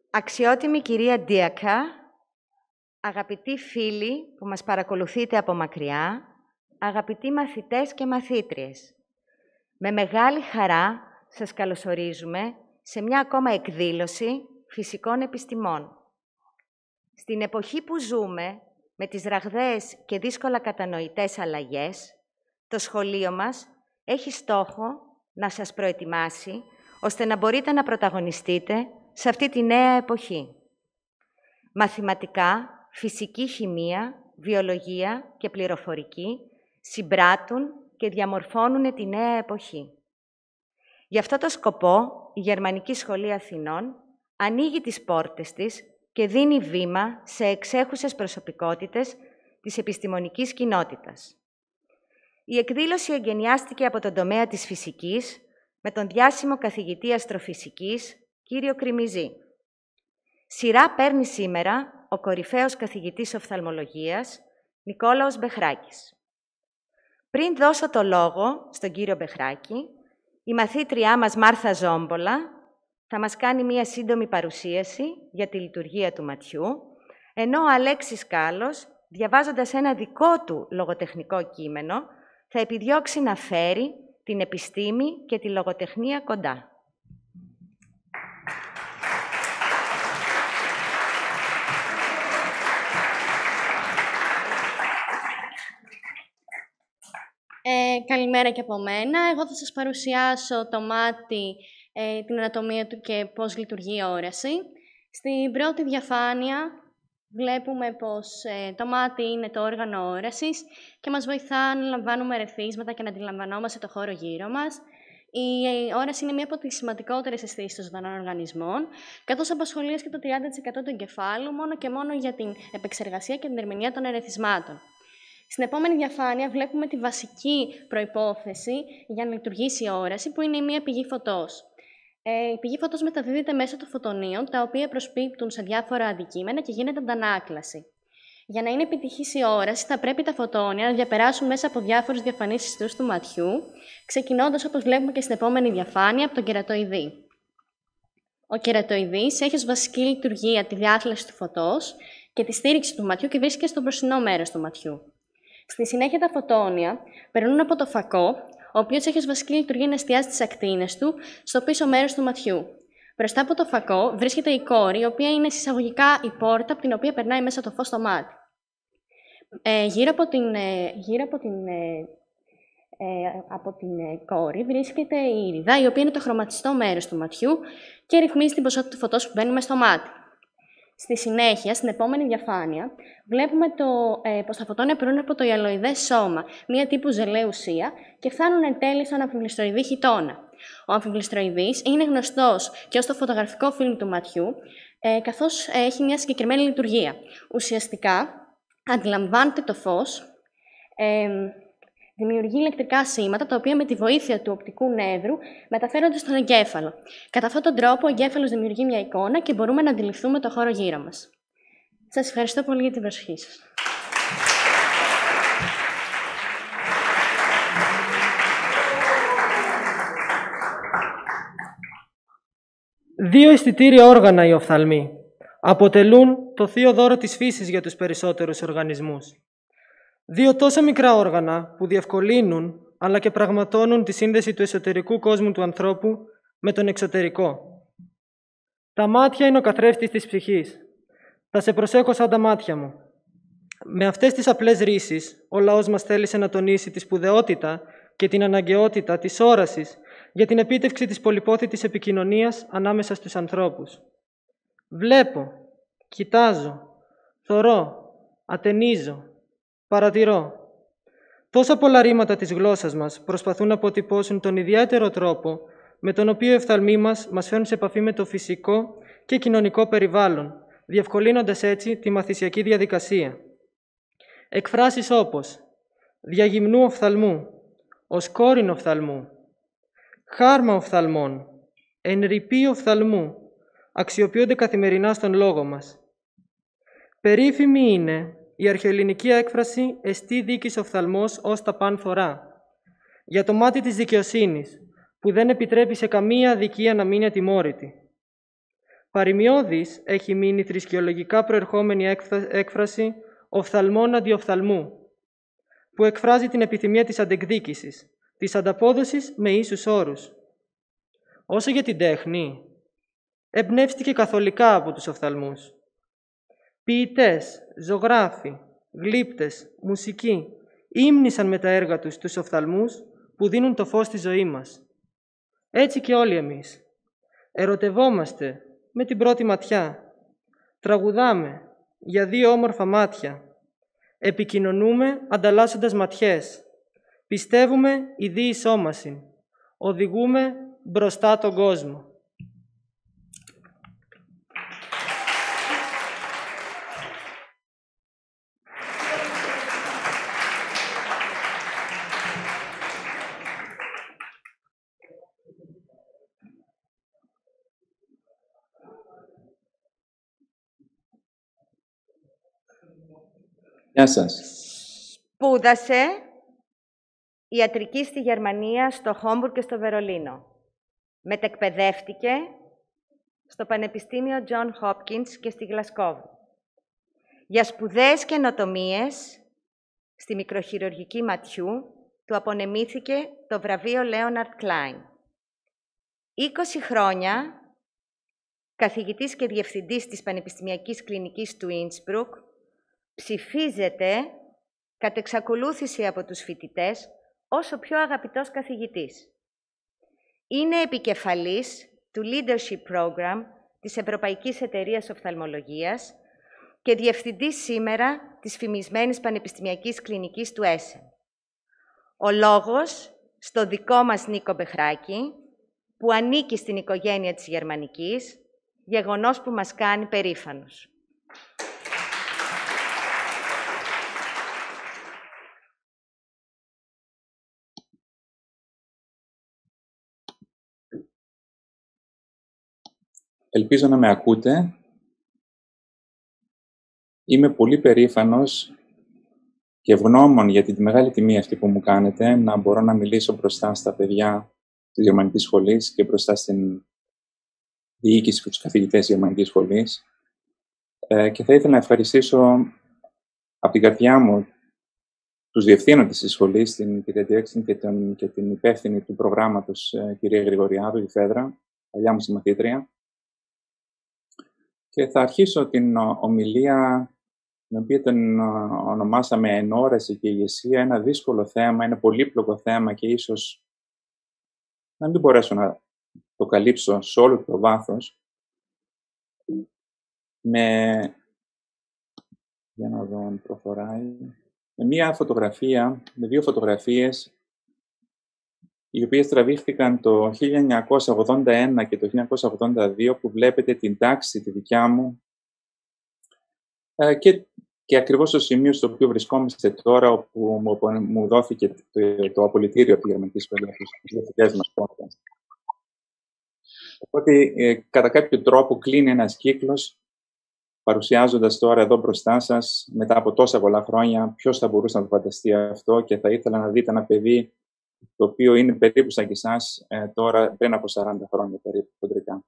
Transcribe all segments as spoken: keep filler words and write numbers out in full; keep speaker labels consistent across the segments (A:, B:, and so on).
A: Αξιότιμη κυρία Ντίακα, αγαπητοί φίλοι που μας παρακολουθείτε από μακριά, αγαπητοί μαθητές και μαθήτριες, με μεγάλη χαρά σας καλωσορίζουμε σε μια ακόμα εκδήλωση φυσικών επιστημών. Στην εποχή που ζούμε, με τις ραγδαίες και δύσκολα κατανοητές αλλαγές, το σχολείο μας έχει στόχο να σας προετοιμάσει, ώστε να μπορείτε να πρωταγωνιστείτε σε αυτή τη νέα εποχή. Μαθηματικά, φυσική χημεία, βιολογία και πληροφορική συμπράττουν και διαμορφώνουν τη νέα εποχή. Γι' αυτό το σκοπό, η Γερμανική Σχολή Αθηνών ανοίγει τις πόρτες της και δίνει βήμα σε εξέχουσες προσωπικότητες της επιστημονικής κοινότητας. Η εκδήλωση εγκαινιάστηκε από τον τομέα της φυσικής με τον διάσημο καθηγητή αστροφυσικής, κύριο Κριμιζή. Σειρά παίρνει σήμερα ο κορυφαίος καθηγητής οφθαλμολογίας, Νικόλαος Μπεχράκης. Πριν δώσω το λόγο στον κύριο Μπεχράκη, η μαθήτριά μας Μάρθα Ζόμπολα θα μας κάνει μία σύντομη παρουσίαση για τη λειτουργία του ματιού, ενώ ο Αλέξης Κάλλος, διαβάζοντας ένα δικό του λογοτεχνικό κείμενο, θα επιδιώξει να φέρει την επιστήμη και τη λογοτεχνία κοντά.
B: Ε, καλημέρα και από μένα. Εγώ θα σας παρουσιάσω το μάτι, ε, την ανατομία του και πώς λειτουργεί η όραση. Στην πρώτη διαφάνεια βλέπουμε πως ε, το μάτι είναι το όργανο όρασης και μας βοηθά να λαμβάνουμε ερεθίσματα και να αντιλαμβανόμαστε το χώρο γύρω μας. Η όραση είναι μία από τις σημαντικότερες αισθήσεις των ζωντανών οργανισμών, καθώς απασχολεί και το τριάντα τοις εκατό του εγκεφάλου μόνο και μόνο για την επεξεργασία και την ερμηνεία των ερεθισμάτων. Στην επόμενη διαφάνεια βλέπουμε τη βασική προϋπόθεση για να λειτουργήσει η όραση, που είναι η μία πηγή φωτός. Ε, η πηγή φωτός μεταδίδεται μέσω των φωτονίων, τα οποία προσπίπτουν σε διάφορα αντικείμενα και γίνεται αντανάκλαση. Για να είναι επιτυχής η όραση, θα πρέπει τα φωτόνια να διαπεράσουν μέσα από διάφορους διαφανείς ιστούς του ματιού, ξεκινώντας, όπως βλέπουμε και στην επόμενη διαφάνεια, από τον κερατοειδή. Ο κερατοειδής έχει ως βασική λειτουργία τη διάθλαση του φωτός και τη στήριξη του ματιού και βρίσκεται στο μπροστινό μέρος του ματιού. Στη συνέχεια, τα φωτόνια περνούν από το φακό, ο οποίος έχει ως βασική λειτουργία να εστιάζει τις ακτίνες του στο πίσω μέρος του ματιού. Μπροστά από το φακό βρίσκεται η κόρη, η οποία είναι συσσαγωγικά η πόρτα από την οποία περνάει μέσα το φως στο μάτι. Ε, γύρω από την, ε, γύρω από την, ε, ε, από την ε, κόρη βρίσκεται η ήριδα, η οποία είναι το χρωματιστό μέρος του ματιού και ρυθμίζει την ποσότητα του φωτός που μπαίνει μέσα στο μάτι. Στη συνέχεια, στην επόμενη διαφάνεια, βλέπουμε το, ε, πως τα φωτόνια περνούν από το ιαλοειδές σώμα, μία τύπου ζελέ ουσία, και φτάνουν εν τέλει στον αμφιβληστροειδή χιτώνα. Ο αμφιβληστροειδής είναι γνωστός και ως το φωτογραφικό φιλμ του ματιού, ε, καθώς ε, έχει μια συγκεκριμένη λειτουργία. Ουσιαστικά, αντιλαμβάνεται το φως, ε, δημιουργεί ηλεκτρικά σήματα, τα οποία με τη βοήθεια του οπτικού νεύρου μεταφέρονται στον εγκέφαλο. Κατά αυτόν τον τρόπο, ο εγκέφαλος δημιουργεί μια εικόνα και μπορούμε να αντιληφθούμε το χώρο γύρω μας. Σας ευχαριστώ πολύ για την προσοχή σας.
C: Δύο αισθητήρια όργανα οι οφθαλμοί αποτελούν το θείο δώρο της φύσης για τους περισσότερους οργανισμούς. Δύο τόσο μικρά όργανα που διευκολύνουν αλλά και πραγματώνουν τη σύνδεση του εσωτερικού κόσμου του ανθρώπου με τον εξωτερικό. Τα μάτια είναι ο καθρέφτης της ψυχής. Θα σε προσέχω σαν τα μάτια μου. Με αυτές τις απλές ρίσεις, ο λαός μας θέλησε να τονίσει τη σπουδαιότητα και την αναγκαιότητα της όρασης για την επίτευξη της πολυπόθητης επικοινωνίας ανάμεσα στους ανθρώπους. Βλέπω, κοιτάζω, θωρώ, ατενίζω, παρατηρώ. Τόσα πολλά ρήματα της γλώσσας μας προσπαθούν να αποτυπώσουν τον ιδιαίτερο τρόπο με τον οποίο οι οφθαλμοί μας μας φέρνουν σε επαφή με το φυσικό και κοινωνικό περιβάλλον, διευκολύνοντας έτσι τη μαθησιακή διαδικασία. Εκφράσεις όπως διαγυμνού οφθαλμού, ως κόρην οφθαλμού, χάρμα οφθαλμών, ενρυπή οφθαλμού, αξιοποιούνται καθημερινά στον λόγο μας. Περίφημη είναι η αρχαιοελληνική έκφραση «εστί δίκης οφθαλμός ως τα παν θωρά», για το μάτι της δικαιοσύνης, που δεν επιτρέπει σε καμία αδικία να μείνει ατιμόρυτη. Παρημιώδης έχει μείνει θρησκεολογικά προερχόμενη έκφραση «οφθαλμόν αντιοφθαλμού», που εκφράζει την επιθυμία της αντεκδίκησης, της ανταπόδοσης με ίσους όρους. Όσο για την τέχνη, εμπνεύστηκε καθολικά από τους οφθαλμούς. Ποιητές, ζωγράφοι, γλύπτες, μουσικοί ύμνησαν με τα έργα τους τους οφθαλμούς που δίνουν το φως στη ζωή μας. Έτσι και όλοι εμείς. Ερωτευόμαστε με την πρώτη ματιά. Τραγουδάμε για δύο όμορφα μάτια. Επικοινωνούμε ανταλλάσσοντας ματιές. Πιστεύουμε ειδή ισόμαση. Οδηγούμε μπροστά τον κόσμο.
D: Γεια σας.
A: Σπούδασε ιατρική στη Γερμανία, στο Χόμπουργκ και στο Βερολίνο. Μετεκπαιδεύτηκε στο Πανεπιστήμιο Τζον Χόπκινς και στη Γλασκόβη. Για σπουδαίες καινοτομίες στη μικροχειρουργική ματιού του απονεμήθηκε το βραβείο Λέοναρντ Κλάιν. είκοσι χρόνια καθηγητής και διευθυντής της Πανεπιστημιακής Κλινικής του Ίνσμπρουκ, ψηφίζεται κατ' εξακολούθηση από τους φοιτητές όσο πιο αγαπητός καθηγητής. Είναι επικεφαλής του Leadership Program της Ευρωπαϊκής Εταιρείας Οφθαλμολογίας και διευθυντής σήμερα της φημισμένης Πανεπιστημιακής Κλινικής του Έσεν. Ο λόγος στο δικό μας Νίκο Μπεχράκη, που ανήκει στην οικογένεια της Γερμανικής, γεγονός που μας κάνει περήφανος.
D: Ελπίζω να με ακούτε. Είμαι πολύ περήφανος και ευγνώμων για τη μεγάλη τιμή αυτή που μου κάνετε, να μπορώ να μιλήσω μπροστά στα παιδιά της Γερμανικής Σχολής και μπροστά στην διοίκηση και τους καθηγητές της Γερμανικής Σχολής. Ε, και θα ήθελα να ευχαριστήσω από την καρδιά μου τους διευθύνοντες της σχολής, την κυρία Διέξιν και, και την υπεύθυνη του προγράμματος, ε, κυρία Γρηγοριάδου, η Φέδρα, παλιά μου συμμαθήτρια. Και θα αρχίσω την ομιλία, την οποία την ονομάσαμε «Ενόραση και ηγεσία», ένα δύσκολο θέμα, ένα πολύπλοκο θέμα και ίσως να μην μπορέσω να το καλύψω σε όλο το βάθος. Με, για να δω αν προχωράει, με μία φωτογραφία, με δύο φωτογραφίες, οι οποίες τραβήχθηκαν το χίλια εννιακόσια ογδόντα ένα και το χίλια εννιακόσια ογδόντα δύο, που βλέπετε την τάξη, τη δικιά μου, και, και ακριβώς στο σημείο στο οποίο βρισκόμαστε τώρα, όπου μου δόθηκε το, το απολυτήριο από τη Γερμανική Σχολή, από τις διευθυντές μας podcast. Οπότε, ε, κατά κάποιο τρόπο, κλείνει ένας κύκλος, παρουσιάζοντας τώρα εδώ μπροστά σας, μετά από τόσα πολλά χρόνια, ποιος θα μπορούσε να το φανταστεί αυτό, και θα ήθελα να δείτε ένα παιδί το οποίο είναι περίπου σαν και εσάς, ε, τώρα πριν από σαράντα χρόνια περίπου, κοντρικά.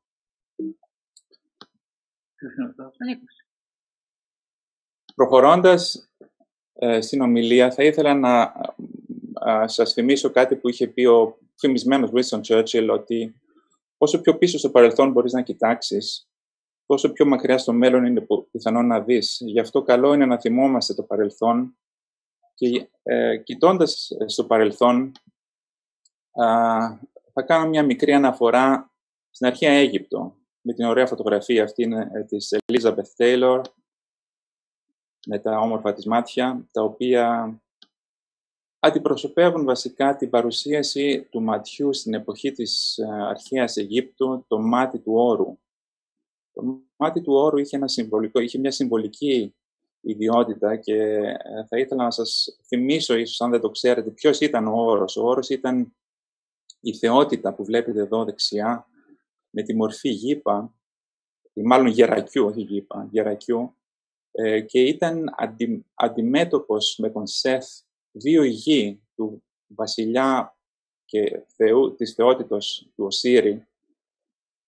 D: Προχωρώντας ε, στην ομιλία, θα ήθελα να ε, σας θυμίσω κάτι που είχε πει ο φημισμένος Winston Churchill, ότι όσο πιο πίσω στο παρελθόν μπορείς να κοιτάξεις, τόσο πιο μακριά στο μέλλον είναι πιθανό να δεις. Γι' αυτό καλό είναι να θυμόμαστε το παρελθόν και ε, κοιτώντας στο παρελθόν, Uh, θα κάνω μια μικρή αναφορά στην αρχαία Αίγυπτο, με την ωραία φωτογραφία αυτή είναι της Elizabeth Taylor, με τα όμορφα της μάτια, τα οποία αντιπροσωπεύουν βασικά την παρουσίαση του ματιού στην εποχή της αρχαίας Αιγύπτου, το μάτι του όρου. Το μάτι του όρου είχε, ένα συμβολικό, είχε μια συμβολική ιδιότητα και θα ήθελα να σας θυμίσω, ίσως αν δεν το ξέρετε, ποιος ήταν ο όρος. Ο όρος ήταν η θεότητα που βλέπετε εδώ δεξιά, με τη μορφή γήπα, ή μάλλον γερακιού, όχι γήπα, γερακιού, ε, και ήταν αντι, αντιμέτωπος με τον Σεθ, δύο γη του βασιλιά και θεού, της θεότητος του Οσύρη,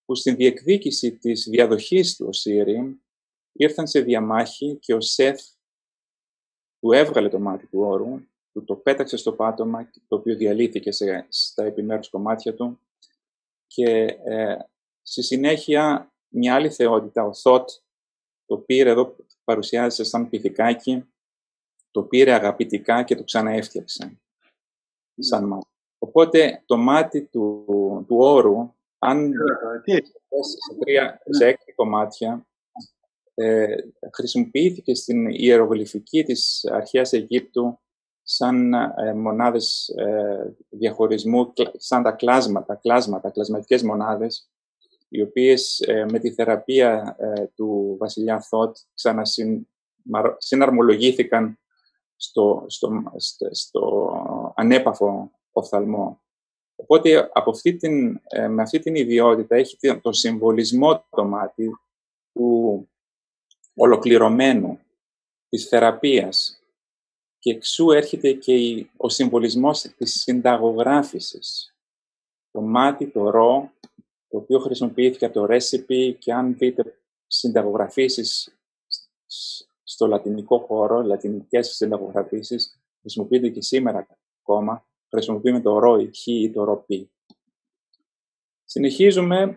D: που στην διεκδίκηση της διαδοχής του Οσίρη ήρθαν σε διαμάχη και ο Σεθ του έβγαλε το μάτι του όρου, του το πέταξε στο πάτωμα, το οποίο διαλύθηκε σε, στα επιμέρους κομμάτια του και ε, στη συνέχεια μια άλλη θεότητα, ο Θότ, το πήρε εδώ, παρουσιάζεται σαν πυθικάκι, το πήρε αγαπητικά και το ξαναέφτιαξε σαν μάτι. Οπότε το μάτι του, του όρου, αν σε, τρία, σε έξι κομμάτια, ε, χρησιμοποιήθηκε στην ιερογλυφική της αρχαίας Αιγύπτου σαν ε, μονάδες ε, διαχωρισμού, σαν τα κλάσματα, κλάσματα, κλασματικές μονάδες, οι οποίες ε, με τη θεραπεία ε, του βασιλιά Θότ ξανασυναρμολογήθηκαν στο, στο, στο, στο ανέπαφο οφθαλμό. Οπότε από αυτή την, ε, με αυτή την ιδιότητα έχει το συμβολισμό το μάτι του ολοκληρωμένου, της θεραπείας, και εξού έρχεται και ο συμβολισμός της συνταγογράφησης. Το μάτι, το ρο, το οποίο χρησιμοποιήθηκε από το recipe, και αν δείτε συνταγογραφήσεις στο λατινικό χώρο, λατινικές συνταγογραφήσεις, χρησιμοποιείται και σήμερα ακόμα, χρησιμοποιούμε το ρο ή χ ή το ρο π. Συνεχίζουμε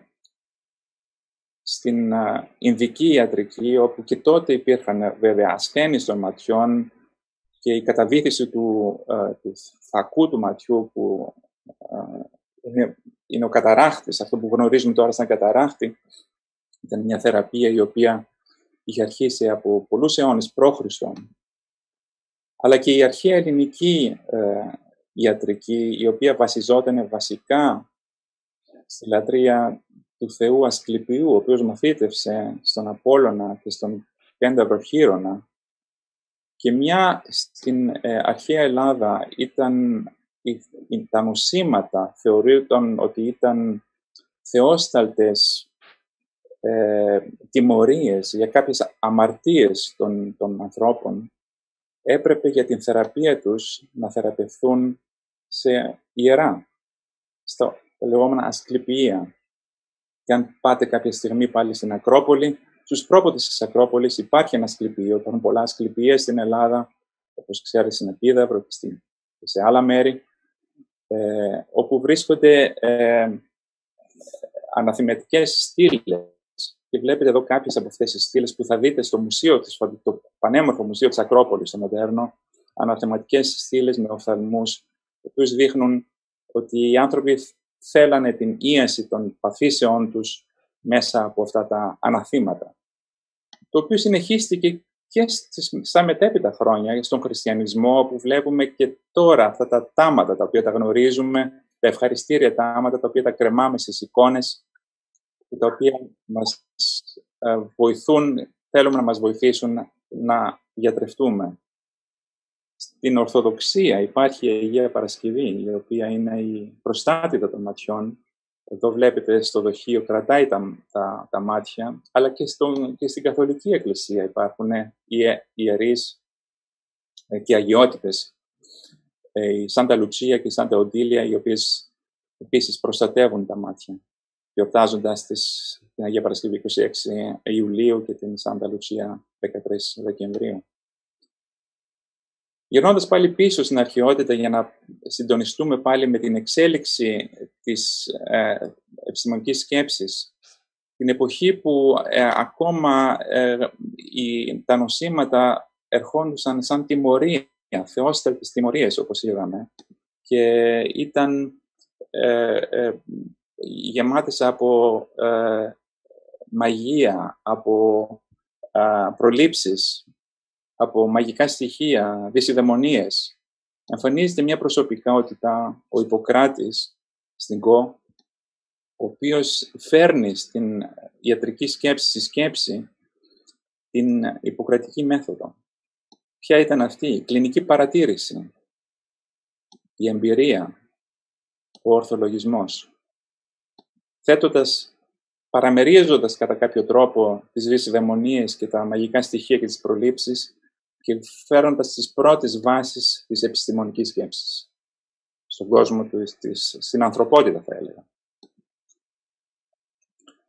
D: στην uh, Ινδική ιατρική, όπου και τότε υπήρχαν βέβαια ασθένειες των ματιών και η καταβήθηση του, uh, του φακού του ματιού, που uh, είναι, είναι ο καταράχτης, αυτό που γνωρίζουμε τώρα σαν καταράχτη, ήταν μια θεραπεία η οποία είχε αρχίσει από πολλούς αιώνες π.Χ. Αλλά και η αρχαία ελληνική uh, ιατρική, η οποία βασιζόταν βασικά στη λατρεία του Θεού Ασκληπιού, ο οποίος μαθήτευσε στον Απόλλωνα και στον Κένταυρο Χείρονα, και μια στην ε, αρχαία Ελλάδα ήταν τα νοσήματα, θεωρείταν ότι ήταν θεόσταλτες ε, τιμωρίες για κάποιες αμαρτίες των, των ανθρώπων. Έπρεπε για την θεραπεία τους να θεραπευθούν σε ιερά, στα λεγόμενα ασκληπία. Και αν πάτε κάποια στιγμή πάλι στην Ακρόπολη, στους πρόποδες της Ακρόπολης υπάρχει ένα ασκληπείο. Υπάρχουν πολλά ασκληπία στην Ελλάδα, όπως ξέρετε, στην Επίδαυρο και σε άλλα μέρη, ε, όπου βρίσκονται ε, αναθυμετικές στήλες. Και βλέπετε εδώ κάποιες από αυτές τις στήλες που θα δείτε στο μουσείο, το πανέμορφο μουσείο της Ακρόπολης, στο Μοντέρνο, αναθεματικές στήλες με οφθαλμούς, οι οποίους δείχνουν ότι οι άνθρωποι θέλανε την ίαση των παθήσεών τους μέσα από αυτά τα αναθήματα. Το οποίο συνεχίστηκε και στα μετέπειτα χρόνια στον χριστιανισμό, που βλέπουμε και τώρα αυτά τα τάματα τα οποία τα γνωρίζουμε, τα ευχαριστήρια τάματα τα οποία τα κρεμάμε στις εικόνες και τα οποία μας βοηθούν, θέλουμε να μας βοηθήσουν να γιατρευτούμε. Στην Ορθοδοξία υπάρχει η Αγία Παρασκευή, η οποία είναι η προστάτητα των ματιών. Εδώ βλέπετε στο δοχείο κρατάει τα, τα, τα μάτια, αλλά και, στο, και στην Καθολική Εκκλησία υπάρχουν ιερείς και αγιότητες. Η Σάντα Λουτσία και η Σάντα Οντίλια, οι οποίες επίσης προστατεύουν τα μάτια, γιορτάζοντας την Αγία Παρασκευή είκοσι έξι Ιουλίου και την Σάντα Λουτσία δεκατρείς Δεκεμβρίου. Γυρνώντας πάλι πίσω στην αρχαιότητα, για να συντονιστούμε πάλι με την εξέλιξη της ε, επιστημονικής σκέψης, την εποχή που ε, ακόμα ε, οι, τα νοσήματα ερχόντουσαν σαν τιμωρία, θεόσταλτες τιμωρίες, όπως είδαμε, και ήταν ε, ε, γεμάτες από ε, μαγεία, από ε, προλήψεις, από μαγικά στοιχεία, δυσιδαιμονίες. Εμφανίζεται μια προσωπικότητα, ο Ιπποκράτης, στην Κο, ο οποίος φέρνει στην ιατρική σκέψη, στη σκέψη, την ιπποκρατική μέθοδο. Ποια ήταν αυτή? Η κλινική παρατήρηση, η εμπειρία, ο ορθολογισμός. Θέτοντας, παραμερίζοντας κατά κάποιο τρόπο τις δυσιδαιμονίες και τα μαγικά στοιχεία και τις προλήψεις, και φέροντας τις πρώτες βάσεις της επιστημονικής σκέψης στον κόσμο του, της, στην ανθρωπότητα, θα έλεγα.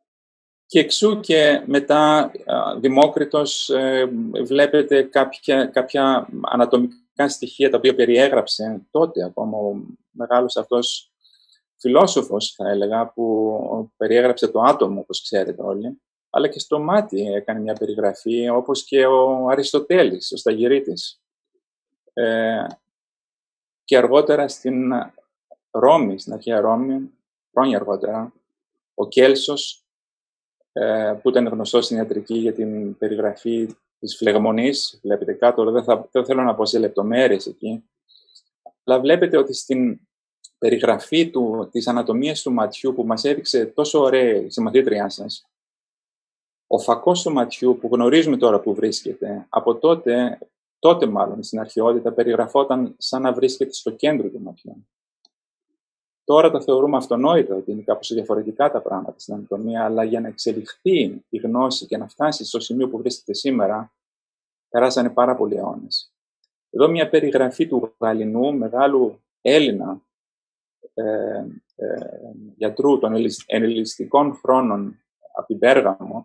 D: Και εξού και μετά Δημόκριτος ε, βλέπετε κάποια, κάποια ανατομικά στοιχεία τα οποία περιέγραψε τότε ακόμα ο μεγάλος αυτός φιλόσοφος, θα έλεγα, που περιέγραψε το άτομο, όπως ξέρετε όλοι, αλλά και στο μάτι έκανε μια περιγραφή, όπως και ο Αριστοτέλης, ο Σταγυρίτης. Ε, και αργότερα στην Ρώμη, στην αρχαία Ρώμη, χρόνια αργότερα, ο Κέλσος, ε, που ήταν γνωστός στην ιατρική για την περιγραφή της φλεγμονής, βλέπετε κάτω, δεν, θα, δεν θέλω να πω σε λεπτομέρειες εκεί, αλλά βλέπετε ότι στην περιγραφή του, της ανατομίας του ματιού που μας έδειξε τόσο ωραία η συμμαθήτριά σας, ο φακός του ματιού που γνωρίζουμε τώρα που βρίσκεται, από τότε, τότε μάλλον στην αρχαιότητα, περιγραφόταν σαν να βρίσκεται στο κέντρο του ματιού. Τώρα το θεωρούμε αυτονόητο ότι είναι κάπως διαφορετικά τα πράγματα στην ανατομία, αλλά για να εξελιχθεί η γνώση και να φτάσει στο σημείο που βρίσκεται σήμερα, περάσανε πάρα πολλοί αιώνες. Εδώ μια περιγραφή του Γαλινού, μεγάλου Έλληνα ε, ε, γιατρού των ελληνιστικών χρόνων από την Πέργαμο,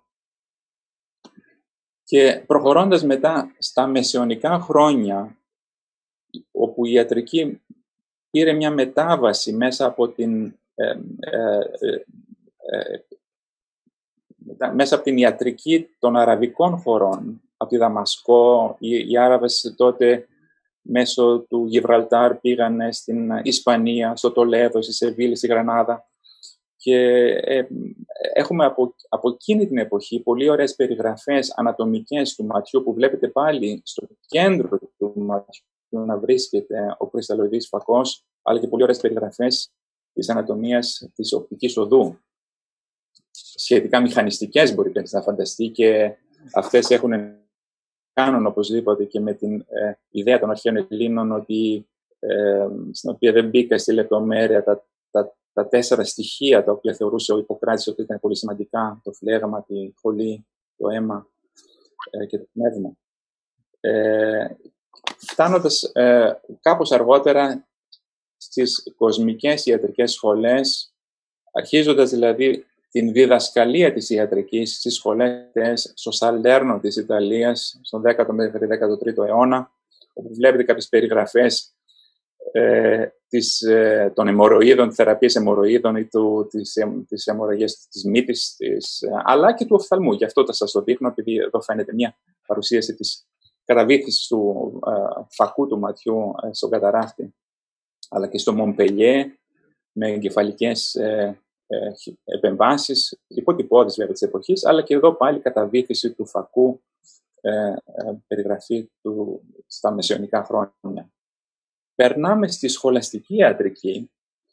D: και προχωρώντας μετά στα μεσαιωνικά χρόνια, όπου η ιατρική πήρε μια μετάβαση μέσα από την, ε, ε, ε, ε, μέσα από την ιατρική των αραβικών χωρών, από τη Δαμασκό, οι, οι Άραβες τότε μέσω του Γιβραλτάρ πήγανε στην Ισπανία, στο Τολέδο, στη Σεβίλη, στη Γρανάδα, και ε, έχουμε από, από εκείνη την εποχή πολύ ωραίες περιγραφές ανατομικές του ματιού, που βλέπετε πάλι στο κέντρο του ματιού να βρίσκεται ο κρυσταλλοειδής φακός, αλλά και πολύ ωραίες περιγραφές της ανατομίας της οπτικής οδού. Σχετικά μηχανιστικές μπορείτε να φανταστεί, και αυτές έχουν κάνουν οπωσδήποτε και με την ε, ιδέα των αρχαίων Ελλήνων, ότι, ε, στην οποία δεν μπήκα στη λεπτομέρεια, τα, τα, τα τέσσερα στοιχεία τα οποία θεωρούσε ο Ιπποκράτης ότι ήταν πολύ σημαντικά: το φλέγμα, τη χολή, το αίμα ε, και το πνεύμα. Ε, Φτάνοντας ε, κάπως αργότερα στις κοσμικές ιατρικές σχολές, αρχίζοντας δηλαδή την διδασκαλία της ιατρικής στις σχολές στο Σαλέρνο της Ιταλίας, στον δέκατο μέχρι δέκατο τρίτο αιώνα, όπου βλέπετε κάποιες περιγραφές ε, της, ε, των αιμορροίδων, της θεραπείας αιμορροίδων ή του, της, ε, της αιμορραγίας της μύτης, της, ε, αλλά και του οφθαλμού. Γι' αυτό θα σας το δείχνω, επειδή εδώ φαίνεται μια παρουσίαση της καταβήθηση του ε, φακού του ματιού ε, στον καταράκτη, αλλά και στο Μομπελιέ, με εγκεφαλικές ε, ε, επεμβάσεις, υποτυπώδεις βέβαια της εποχής, αλλά και εδώ πάλι καταβήθηση του φακού, ε, ε, περιγραφή του στα μεσαιωνικά χρόνια. Περνάμε στη σχολαστική ιατρική,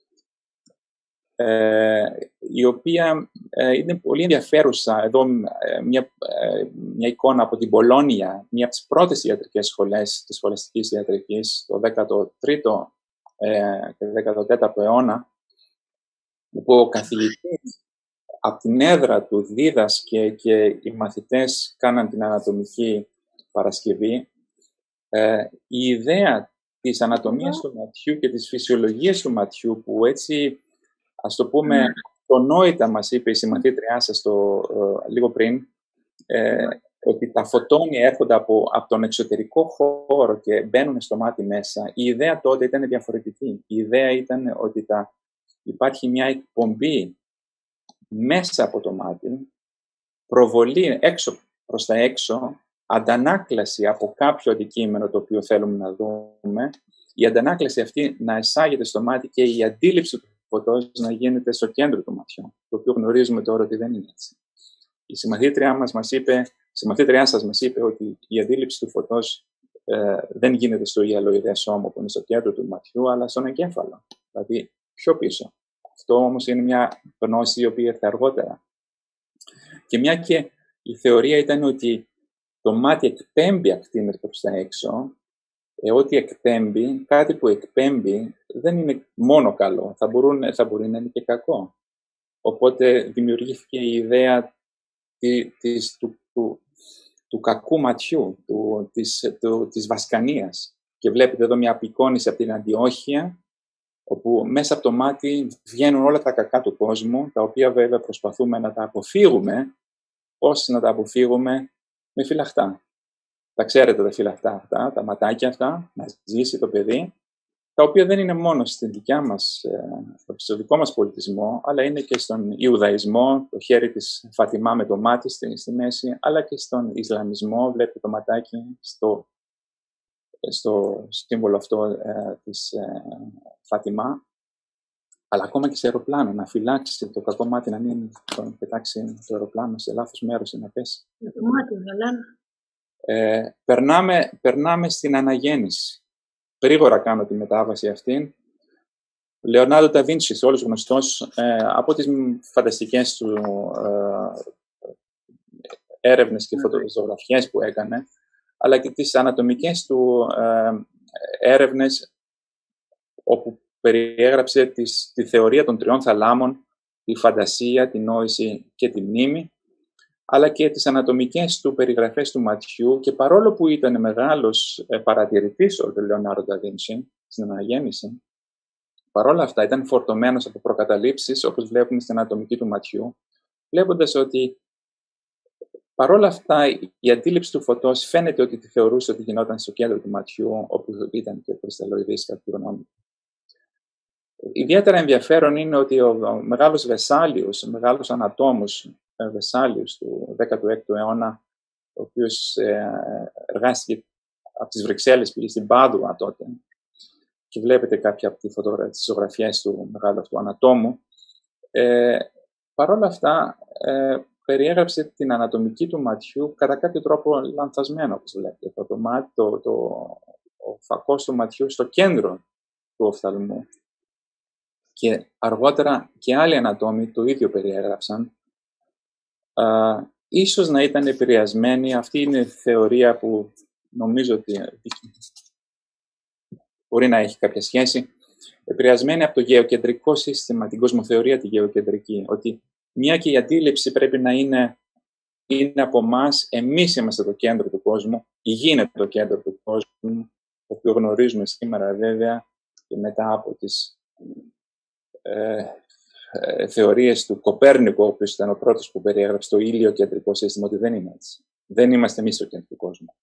D: ε, η οποία ε, είναι πολύ ενδιαφέρουσα. Εδώ ε, μια, ε, μια εικόνα από την Πολόνια, μια από τις πρώτες ιατρικές σχολές της σχολαστικής ιατρικής, το δέκατο τρίτο ε, και δέκατο τέταρτο αιώνα, όπου ο καθηγητής από την έδρα του δίδασκε και οι μαθητές κάναν την ανατομική παρασκευή. Ε, η ιδέα της ανατομίας του ματιού και της φυσιολογίας του ματιού, που έτσι, ας το πούμε, αυτονόητα μας είπε η συμμαθήτριά σας το, ε, λίγο πριν, ε, ότι τα φωτόνια έρχονται από, από τον εξωτερικό χώρο και μπαίνουν στο μάτι μέσα. Η ιδέα τότε ήταν διαφορετική. Η ιδέα ήταν ότι τα, υπάρχει μια εκπομπή μέσα από το μάτι, προβολή έξω προς τα έξω, αντανάκλαση από κάποιο αντικείμενο το οποίο θέλουμε να δούμε, η αντανάκλαση αυτή να εισάγεται στο μάτι και η αντίληψη του φωτός να γίνεται στο κέντρο του ματιού, το οποίο γνωρίζουμε τώρα ότι δεν είναι έτσι. Η συμμαθήτριά μας μας είπε, η συμμαθήτριά σας μας είπε ότι η αντίληψη του φωτός ε, δεν γίνεται στο ιαλοειδές σώμα που είναι στο κέντρο του ματιού, αλλά στον εγκέφαλο, δηλαδή πιο πίσω. Αυτό όμως είναι μια γνώση η οποία ήρθε αργότερα. Και μια και η θεωρία ήταν ότι το μάτι εκπέμπει ακτίνες προς τα έξω, ε, ότι εκπέμπει, κάτι που εκπέμπει δεν είναι μόνο καλό, θα, μπορούν, θα μπορεί να είναι και κακό. Οπότε δημιουργήθηκε η ιδέα της, της, του, του, του κακού ματιού, του, της, του, της βασκανίας. Και βλέπετε εδώ μια απεικόνιση από την Αντιόχεια, όπου μέσα από το μάτι βγαίνουν όλα τα κακά του κόσμου, τα οποία βέβαια προσπαθούμε να τα αποφύγουμε, πώς να τα αποφύγουμε με φυλαχτά. Τα ξέρετε τα φυλαχτά αυτά, τα ματάκια αυτά, να ζήσει το παιδί, τα οποία δεν είναι μόνο στην δικιά μας, στο δικό μας πολιτισμό, αλλά είναι και στον Ιουδαϊσμό, το χέρι της Φατιμά με το μάτι στη, στη μέση, αλλά και στον Ισλαμισμό, βλέπετε το ματάκι στο, στο σύμβολο αυτό ε, της ε, Φατιμά, αλλά ακόμα και σε αεροπλάνο, να φυλάξει το κακό μάτι, να μην τον πετάξει το αεροπλάνο σε λάθος μέρος ή να πέσει.
E: Το μάτι,
D: ε, περνάμε, περνάμε στην αναγέννηση. Γρήγορα κάνω τη μετάβαση αυτή. Λεωνάρντο ντα Βίντσι, σε όλους γνωστός, ε, από τις φανταστικές του ε, έρευνες και φωτογραφίες που έκανε, αλλά και τις ανατομικές του ε, έρευνες, όπου περιέγραψε τις, τη θεωρία των τριών θαλάμων, τη φαντασία, τη νόηση και τη μνήμη, αλλά και τις ανατομικές του περιγραφές του ματιού, και παρόλο που ήταν μεγάλος ε, παρατηρητής ο Λεωνάρντο ντα Βίντσι στην αναγέννηση, παρόλα αυτά ήταν φορτωμένος από προκαταλήψεις, όπως βλέπουμε στην ανατομική του ματιού, βλέποντας ότι παρόλα αυτά η αντίληψη του φωτός φαίνεται ότι τη θεωρούσε ότι γινόταν στο κέντρο του ματιού, όπου ήταν και κρυσταλλοειδής κατά τη γνώμη μου. Ιδιαίτερα ενδιαφέρον είναι ότι ο, ο μεγάλος Βεσάλιος, ο μεγάλος ανατόμος Βεσάλιος του δέκατου έκτου αιώνα, ο οποίος ε, εργάστηκε από τις Βρυξέλλες, πήγε στην Πάδουα τότε, και βλέπετε κάποια από τις φωτογραφίες του μεγάλου αυτού ανατόμου, ε, παρόλα αυτά ε, περιέγραψε την ανατομική του ματιού κατά κάποιο τρόπο λανθασμένο, όπως βλέπετε. Το, το, το, το, ο φακός του ματιού στο κέντρο του οφθαλμού. Και αργότερα και άλλοι ανατόμοι το ίδιο περιέγραψαν. Α, ίσως να ήταν επηρεασμένοι, αυτή είναι η θεωρία που νομίζω ότι μπορεί να έχει κάποια σχέση, επηρεασμένοι από το γεωκεντρικό σύστημα, την κοσμοθεωρία τη γεωκεντρική, ότι μια και η αντίληψη πρέπει να είναι, είναι από εμάς, εμείς είμαστε το κέντρο του κόσμου, η γη είναι το κέντρο του κόσμου, το οποίο γνωρίζουμε σήμερα βέβαια και μετά από τις ε, ε, θεωρίες του Κοπέρνικου, ο οποίος ήταν ο πρώτος που περιέγραψε το ηλιοκεντρικό σύστημα, ότι δεν είναι έτσι. Δεν είμαστε εμείς το κέντρο του κόσμου.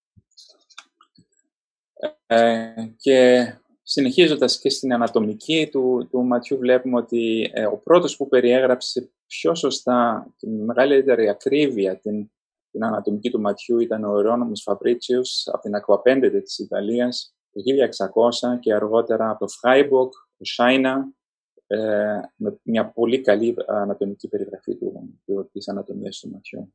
D: Ε, και συνεχίζοντας και στην ανατομική του, του ματιού, βλέπουμε ότι ε, ο πρώτος που περιέγραψε πιο σωστά και με μεγαλύτερη ακρίβεια την, την ανατομική του ματιού ήταν ο Ιερώνυμος Φαμπρίτσιος από την Ακουαπέντετε της Ιταλίας το χίλια εξακόσια, και αργότερα από το Φράιμπουργκ, το Σάινα, ε, με μια πολύ καλή ανατομική περιγραφή του, του, της ανατομίας του ματιού.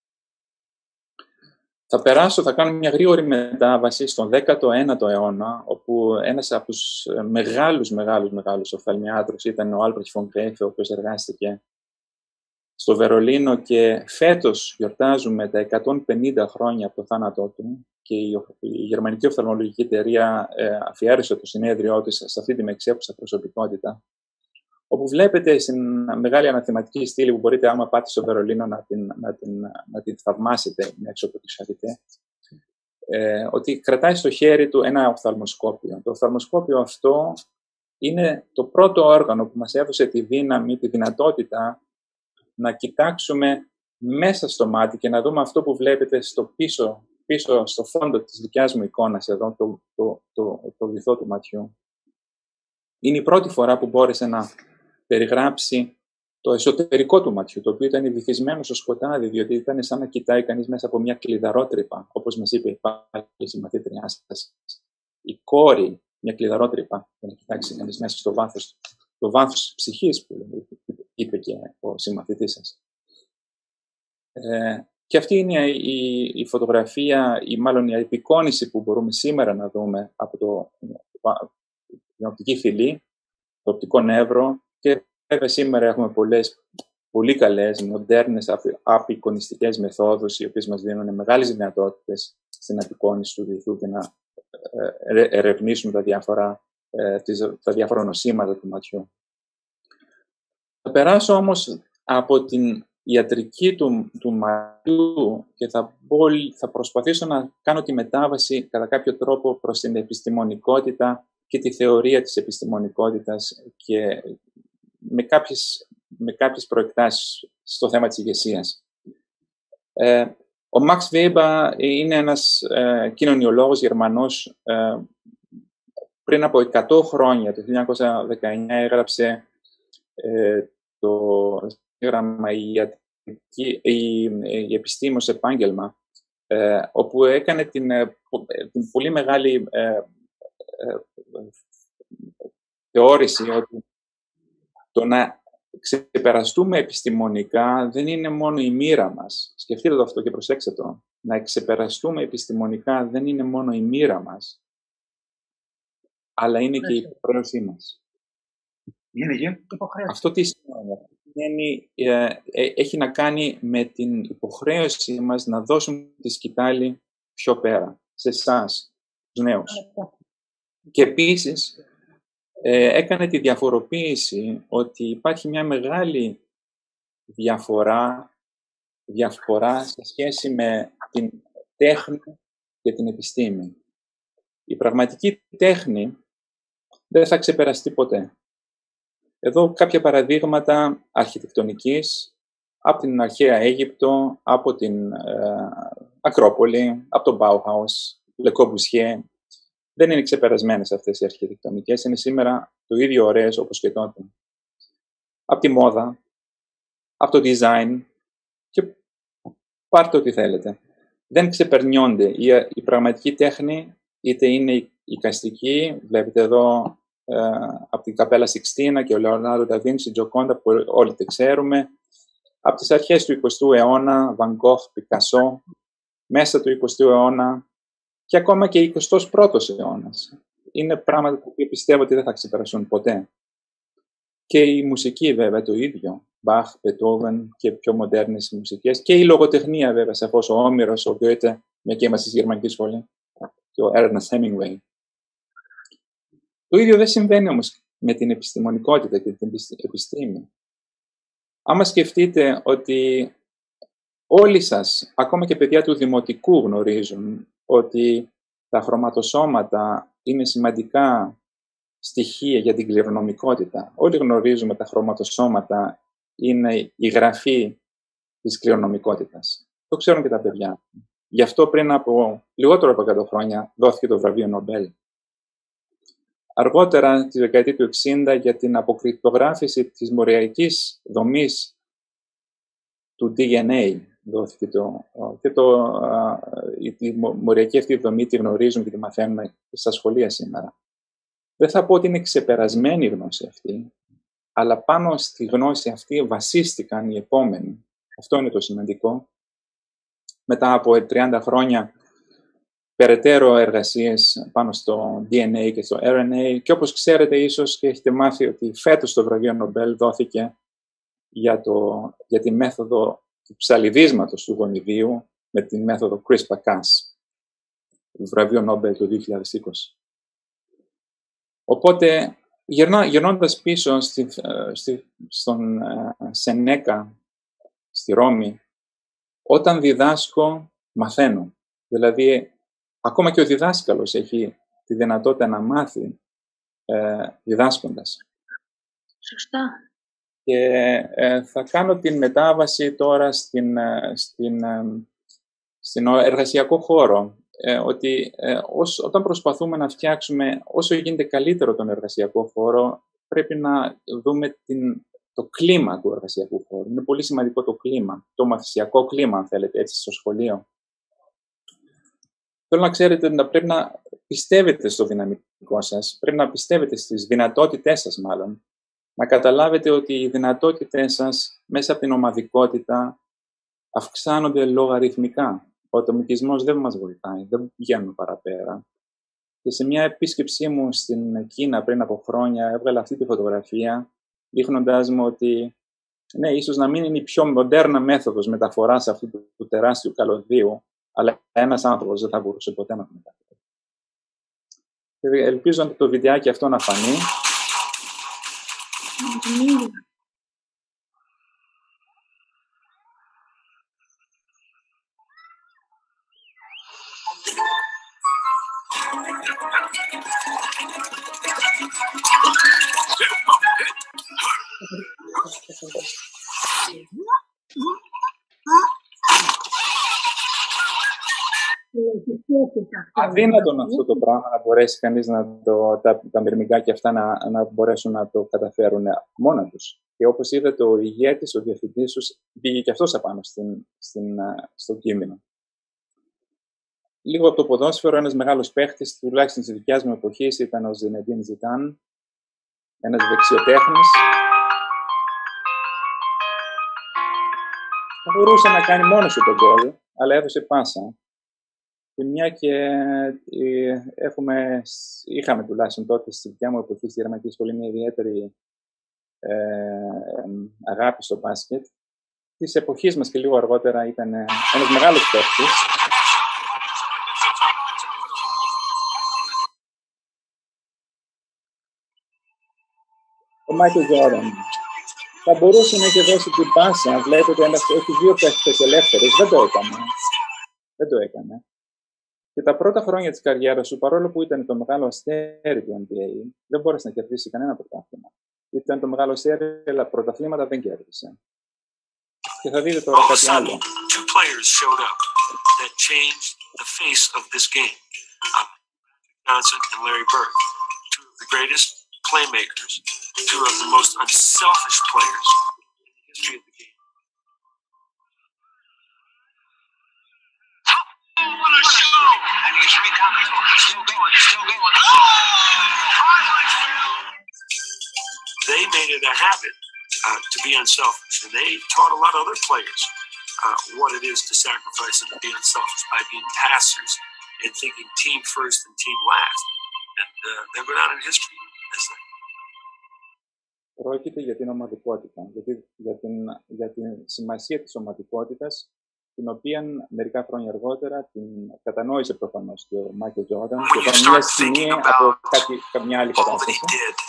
D: Θα περάσω, θα κάνω μια γρήγορη μετάβαση στον δέκατο ένατο αιώνα, όπου ένας από τους μεγάλους, μεγάλους, μεγάλους οφθαλμιάτρους ήταν ο Άλμπρεχτ φον Γκρέφε, ο οποίος εργάστηκε στο Βερολίνο, και φέτος γιορτάζουμε τα εκατόν πενήντα χρόνια από το θάνατό του, και η, η Γερμανική Οφθαλμολογική Εταιρεία ε, αφιέρωσε το συνέδριό της σε αυτή τη μεξέπουσα προσωπικότητα, όπου βλέπετε στην μεγάλη αναθεματική στήλη που μπορείτε, άμα πάτε στο Βερολίνο, να την, να την, να την θαυμάσετε έξω από τη Σαριτέ, ε, ότι κρατάει στο χέρι του ένα οφθαλμοσκόπιο. Το οφθαλμοσκόπιο αυτό είναι το πρώτο όργανο που μας έδωσε τη δύναμη, τη δυνατότητα να κοιτάξουμε μέσα στο μάτι και να δούμε αυτό που βλέπετε στο πίσω, πίσω στο φόντο της δικιάς μου εικόνας εδώ, το, το, το, το, το βυθό του ματιού. Είναι η πρώτη φορά που μπόρεσε να περιγράψει το εσωτερικό του ματιού, το οποίο ήταν βυθισμένο στο σκοτάδι, διότι ήταν σαν να κοιτάει κανείς μέσα από μια κλειδαρότρυπα, όπως μας είπε πάλι η συμμαθήτριά σας. Η κόρη, μια κλειδαρότρυπα, για να κοιτάξει κανείς μέσα στο βάθος, το βάθος ψυχής, που είπε και ο συμμαθητής σας. Ε, και αυτή είναι η, η φωτογραφία, ή μάλλον η απεικόνηση που μπορούμε σήμερα να δούμε από το, την οπτική φυλή, το οπτικό νεύρο, και βέβαια σήμερα έχουμε πολλές πολύ καλές, μοντέρνες, απεικονιστικές μεθόδους, οι οποίες μας δίνουν μεγάλες δυνατότητες στην απεικόνιση του βυθού και να ερευνήσουμε τα διάφορα, τα διάφορα νοσήματα του ματιού. Θα περάσω όμως από την ιατρική του, του ματιού και θα, θα προσπαθήσω να κάνω τη μετάβαση κατά κάποιο τρόπο προς την επιστημονικότητα και τη θεωρία της επιστημονικότητας, και με κάποιες, με κάποιες προεκτάσεις στο θέμα της ηγεσίας. Ε, ο Μαξ Βέιμπα είναι ένας ε, κοινωνιολόγος Γερμανός. Ε, πριν από εκατό χρόνια, το χίλια εννιακόσια δεκαεννιά, έγραψε ε, το γράμμα η, η, η, η επιστήμη ως επάγγελμα, ε, όπου έκανε την, την πολύ μεγάλη ε, ε, θεώρηση ότι το να ξεπεραστούμε επιστημονικά δεν είναι μόνο η μοίρα μας. Σκεφτείτε το αυτό και προσέξτε το. Να ξεπεραστούμε επιστημονικά δεν είναι μόνο η μοίρα μας, αλλά είναι και η υποχρέωσή μας.
E: Είναι και υποχρέωση.
D: Αυτό τι σημαίνει? Ε, ε, έχει να κάνει με την υποχρέωση μας να δώσουμε τη σκητάλη πιο πέρα, σε εσάς, τους νέους. Και επίσης, ε, έκανε τη διαφοροποίηση ότι υπάρχει μια μεγάλη διαφορά, διαφορά σε σχέση με την τέχνη και την επιστήμη. Η πραγματική τέχνη δεν θα ξεπεραστεί ποτέ. Εδώ κάποια παραδείγματα αρχιτεκτονικής από την αρχαία Αίγυπτο, από την ε, Ακρόπολη, από τον Bauhaus, Le Corbusier. Δεν είναι ξεπερασμένες αυτές οι αρχιτεκτονικές, είναι σήμερα το ίδιο ωραίες όπως και τότε. Από τη μόδα, από το design και πάρτε ό,τι θέλετε. Δεν ξεπερνιόνται. Η, η πραγματική τέχνη, είτε είναι εικαστική, βλέπετε εδώ ε, από την Καπέλα Σιξτίνα και ο Λεωνάρντο ντα Βίντσι, Τζοκόντα, που όλοι τη ξέρουμε, από τις αρχές του εικοστού αιώνα, Βαν Γκόχ, Πικασό, μέσα του εικοστού αιώνα και ακόμα και εικοστός πρώτος αιώνας. Είναι πράγματα που πιστεύω ότι δεν θα ξεπερασούν ποτέ. Και η μουσική βέβαια το ίδιο. Μπαχ, Μπετόβεν και πιο μοντέρνες μουσικές. Και η λογοτεχνία βέβαια, σαφώς ο Όμηρος, ο Γκέτε, μια και είμαστε στη γερμανική σχολή, και ο Έρνεστ Χέμινγκουεϊ. Το ίδιο δεν συμβαίνει όμως με την επιστημονικότητα και την επιστήμη. Άμα σκεφτείτε ότι όλοι σας, ακόμα και παιδιά του δημοτικού, γνωρίζουν ότι τα χρωματοσώματα είναι σημαντικά στοιχεία για την κληρονομικότητα. Όλοι γνωρίζουμε ότι τα χρωματοσώματα είναι η γραφή της κληρονομικότητας. Το ξέρουν και τα παιδιά. Γι' αυτό πριν από λιγότερο από εκατό χρόνια δόθηκε το βραβείο Νομπέλ. Αργότερα, τη δεκαετία του εξήντα, για την αποκρυπτογράφηση της μοριακής δομής του ντι εν έι δόθηκε το, και το, η, η μοριακή αυτή δομή τη γνωρίζουμε και τη μαθαίνουμε στα σχολεία σήμερα. Δεν θα πω ότι είναι ξεπερασμένη η γνώση αυτή, αλλά πάνω στη γνώση αυτή βασίστηκαν οι επόμενοι. Αυτό είναι το σημαντικό. Μετά από τριάντα χρόνια περαιτέρω εργασίες πάνω στο ντι εν έι και στο αρ εν έι, και όπως ξέρετε ίσως και έχετε μάθει ότι φέτος το βραβείο Νομπέλ δόθηκε για, το, για τη μέθοδο του ψαλιδίσματος του γονιδίου με τη μέθοδο CRISPR-Cas, το βραβείο Νόμπελ το δύο χιλιάδες είκοσι. Οπότε, γυρνά, γυρνώντας πίσω στη, στη, στον Σενέκα, στη Ρώμη, όταν διδάσκω, μαθαίνω. Δηλαδή, ακόμα και ο διδάσκαλος έχει τη δυνατότητα να μάθει ε, διδάσκοντας.
E: Σωστά.
D: Και ε, θα κάνω την μετάβαση τώρα στην, στην, στην εργασιακό χώρο. Ε, ότι ε, ως, όταν προσπαθούμε να φτιάξουμε όσο γίνεται καλύτερο τον εργασιακό χώρο, πρέπει να δούμε την, το κλίμα του εργασιακού χώρου. Είναι πολύ σημαντικό το κλίμα, το μαθησιακό κλίμα, αν θέλετε, έτσι, στο σχολείο. Θέλω να ξέρετε ότι πρέπει να πιστεύετε στο δυναμικό σας, πρέπει να πιστεύετε στις δυνατότητές σας μάλλον, να καταλάβετε ότι οι δυνατότητές σας μέσα από την ομαδικότητα αυξάνονται λογαριθμικά. Ο ατομικισμός δεν μας βοηθάει, δεν πηγαίνουμε παραπέρα. Και σε μια επίσκεψή μου στην Κίνα πριν από χρόνια έβγαλα αυτή τη φωτογραφία, δείχνοντάς μου ότι ναι, ίσως να μην είναι η πιο μοντέρνα μέθοδος μεταφοράς αυτού του, του τεράστιου καλωδίου, αλλά ένας άνθρωπος δεν θα μπορούσε ποτέ να το μεταφέρει. Ελπίζω ότι το βιντεάκι αυτό να φανεί. αδύνατον αυτό το πράγμα να μπορέσει κανείς να το, τα, τα μυρμηγκάκια αυτά να, να μπορέσουν να το καταφέρουν μόνα τους. Και όπως είδατε, ο ηγέτης, ο διευθυντής τους, πήγε και αυτός απάνω στην, στην, στο κείμενο. Λίγο από το ποδόσφαιρο, ένας μεγάλος παίχτης, τουλάχιστον της δικιάς μου εποχής, ήταν ο Ζινεντίν Ζιντάν, ένας δεξιοτέχνης. Θα μπορούσε να κάνει μόνος του τον γκολ, αλλά έδωσε πάσα. Και μια και ε, έχουμε, είχαμε τουλάχιστον τότε στη δικιά μου εποχή στη γερμανική σχολή μια ιδιαίτερη ε, αγάπη στο μπάσκετ, της εποχής μας και λίγο αργότερα ήταν ένας μεγάλος παίκτης. Ο Μάικλ Τζόρνταν. Θα μπορούσε να έχει δώσει την πάσα, βλέπετε, ένας, έχει δύο παίκτες ελεύθερους, δεν το έκανε. Δεν το έκανε. Και τα πρώτα χρόνια της καριέρας του, παρόλο που ήταν το μεγάλο αστέρι του N B A, δεν μπόρεσε να κερδίσει κανένα πρωτάθλημα. Ήταν το μεγάλο αστέρι, αλλά πρωταθλήματα δεν κέρδισε. Και θα δείτε τώρα κάτι άλλο.
F: Two players showed up that changed the face of this game. Johnson and Larry Bird, two of the greatest playmakers, two of the most unselfish players in the history of the game. Oh, what a show! And he's right down the middle. Still going, still going. They made it a habit uh, to be unselfish, and they taught a lot of other players uh, what it is to sacrifice and to be unselfish by being passers and thinking team first and team last. And uh, they'll go down in history as that.
D: Πρόκειται για την ομαδικότητα, για, τη, για, την, για την σημασία της ομαδικότητας, την οποία μερικά χρόνια αργότερα την κατανόησε προφανώς και ο Μάικλ Τζόρνταν και ήταν μια στιγμή από κάτι, καμιά άλλη κατάσταση.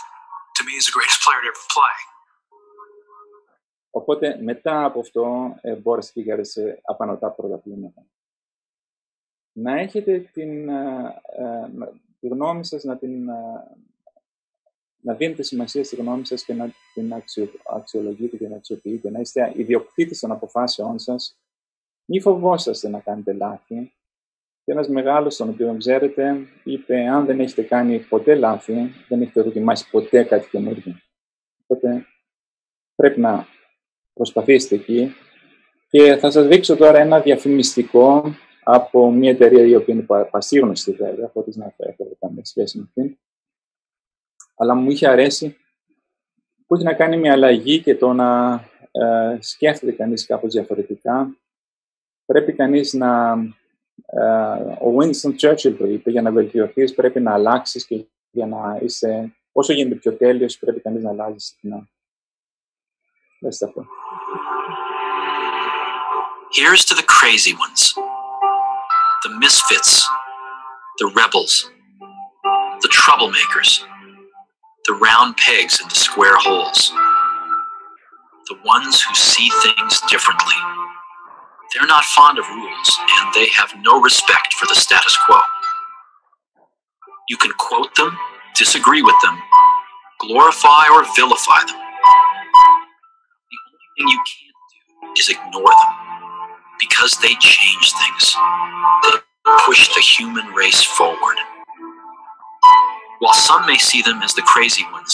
D: Οπότε μετά από αυτό ε, μπόρεσε και κέρδισε απανωτά πρωταθλήματα. Να έχετε την, ε, ε, τη γνώμη σας, να, την, ε, να δίνετε σημασία στη γνώμη σας και να την αξιο, αξιολογείτε και να αξιοποιείτε, να είστε ιδιοκτήτες των αποφάσεών σας. Μη φοβόσαστε να κάνετε λάθη. Και ένας μεγάλος, τον οποίο ξέρετε, είπε: αν δεν έχετε κάνει ποτέ λάθη, δεν έχετε δοκιμάσει ποτέ κάτι καινούργιο. Οπότε πρέπει να προσπαθήσετε εκεί. Και θα σας δείξω τώρα ένα διαφημιστικό από μια εταιρεία η οποία είναι πασίγνωστη, βέβαια, χωρίς να έχω καμία σχέση με αυτήν. Αλλά μου είχε αρέσει που έχει να κάνει μια αλλαγή και το να ε, σκέφτεται κανείς κάπως διαφορετικά. Πρέπει κανείς να... Uh, ο Winston Churchill το είπε, για να βελτιωθείς πρέπει να αλλάξεις και για να είσαι όσο γίνεται πιο τέλειος πρέπει κανείς να αλλάζει συχνά. Δέστε αυτό.
F: Here's to the crazy ones, the misfits, the rebels, the troublemakers, the round pegs into square holes, the ones who see things differently. They're not fond of rules, and they have no respect for the status quo. You can quote them, disagree with them, glorify or vilify them. The only thing you can't do is ignore them, because they change things. They push the human race forward. While some may see them as the crazy ones,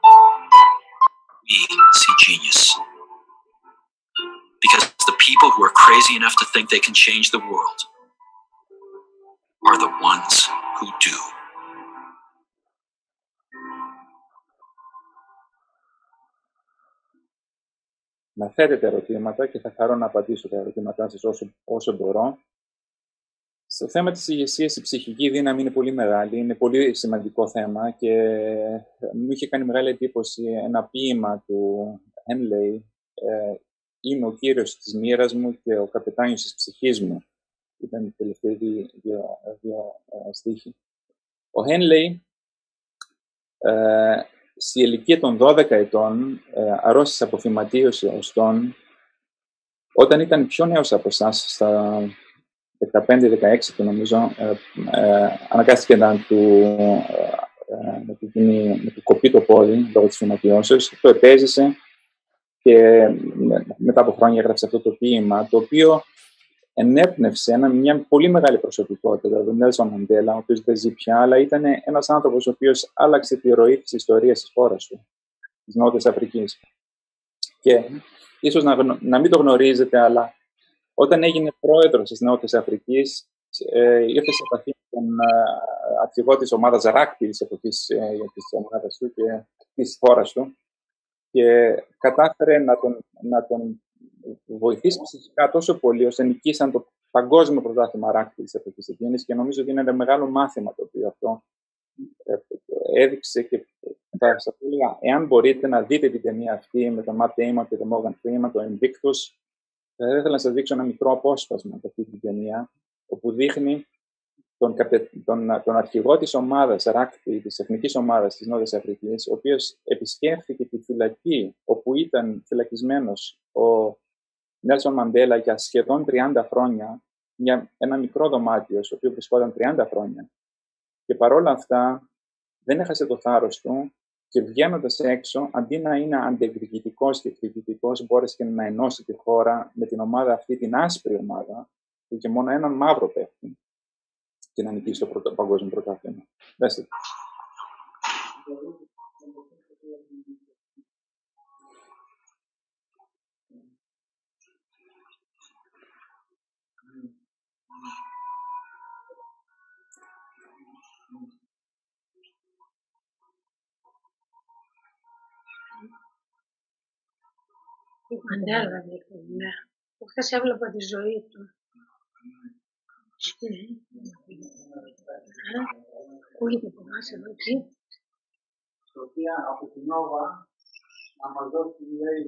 F: we see genius. Because the people who are crazy enough to think they can change the world are the ones who do.
D: Να θέτετε ερωτήματα και θα χαρώ να απαντήσω τα ερωτήματά σας όσο, όσο μπορώ. Στο θέμα της ηγεσίας, η ψυχική δύναμη είναι πολύ μεγάλη, είναι πολύ σημαντικό θέμα και μου είχε κάνει μεγάλη εντύπωση ένα ποίημα του Henley, ε, «Είμαι ο κύριος της μοίρας μου και ο καπετάνιος της ψυχής μου». Ήταν οι τελευταίοι δύο, δύο, δύο ε, στίχοι. Ο Henley, ε, στη ηλικία των δώδεκα ετών, ε, αρρώστησε από φυματίωση οστών. Όταν ήταν πιο νέος από εσάς, στα δεκαπέντε δεκαέξι του νομίζω, ε, ε, αναγκάστηκε να του, ε, να του, να του κοπεί το πόδι λόγω της φυματιώσεως. Το επέζησε και μετά από χρόνια έγραψε αυτό το ποίημα, το οποίο ενέπνευσε ένα, μια πολύ μεγάλη προσωπικότητα, τον Νέλσον Μαντέλα, ο οποίος δεν ζει πια, αλλά ήταν ένας άνθρωπος ο οποίος άλλαξε τη ροή της ιστορίας της χώρας του, της Νότιας Αφρικής. Και ίσως να, να μην το γνωρίζετε, αλλά όταν έγινε πρόεδρος της Νότιας Αφρικής, ε, ήρθε σε επαφή με τον ε, αρχηγό της ομάδας ράκπι της εποχής ε, της ομάδας του και της χώρας του και κατάφερε να τον, να τον βοηθήσει ψυχικά τόσο πολύ ώστε νικήσαν το παγκόσμιο πρωτάθλημα ράκπι της εποχής εκείνης και νομίζω ότι είναι ένα μεγάλο μάθημα το οποίο αυτό ε, έδειξε και θα σας έλεγα, εάν μπορείτε να δείτε την ταινία αυτή με τον Matt Damon και τον Morgan Freeman, το Invictus, θα ήθελα να σας δείξω ένα μικρό απόσπασμα από αυτή την ταινία, όπου δείχνει τον, τον, τον αρχηγό της ομάδας ράκπι, της εθνικής ομάδας της Νότιας Αφρικής, ο οποίος επισκέφθηκε τη φυλακή όπου ήταν φυλακισμένος ο Νέλσον Μαντέλα για σχεδόν τριάντα χρόνια, για ένα μικρό δωμάτιο, στο οποίο βρισκόταν τριάντα χρόνια. Και παρόλα αυτά δεν έχασε το θάρρος του και βγαίνοντας έξω, αντί να είναι αντεκδικητικός και εκδικητικός, μπόρεσε και να ενώσει τη χώρα με την ομάδα αυτή, την άσπρη ομάδα, που είχε μόνο έναν μαύρο παίκτη και να νικήσει το πρωτο, παγκόσμιο πρωτάθλημα. Δέστε.
E: Ο Μαντέλα, ναι. Χθες έβλεπα τη ζωή του. Ακούγεται από εμάς εδώ, εκεί. Σοφία, από την Νόβα, να μας δώσει τη λέει.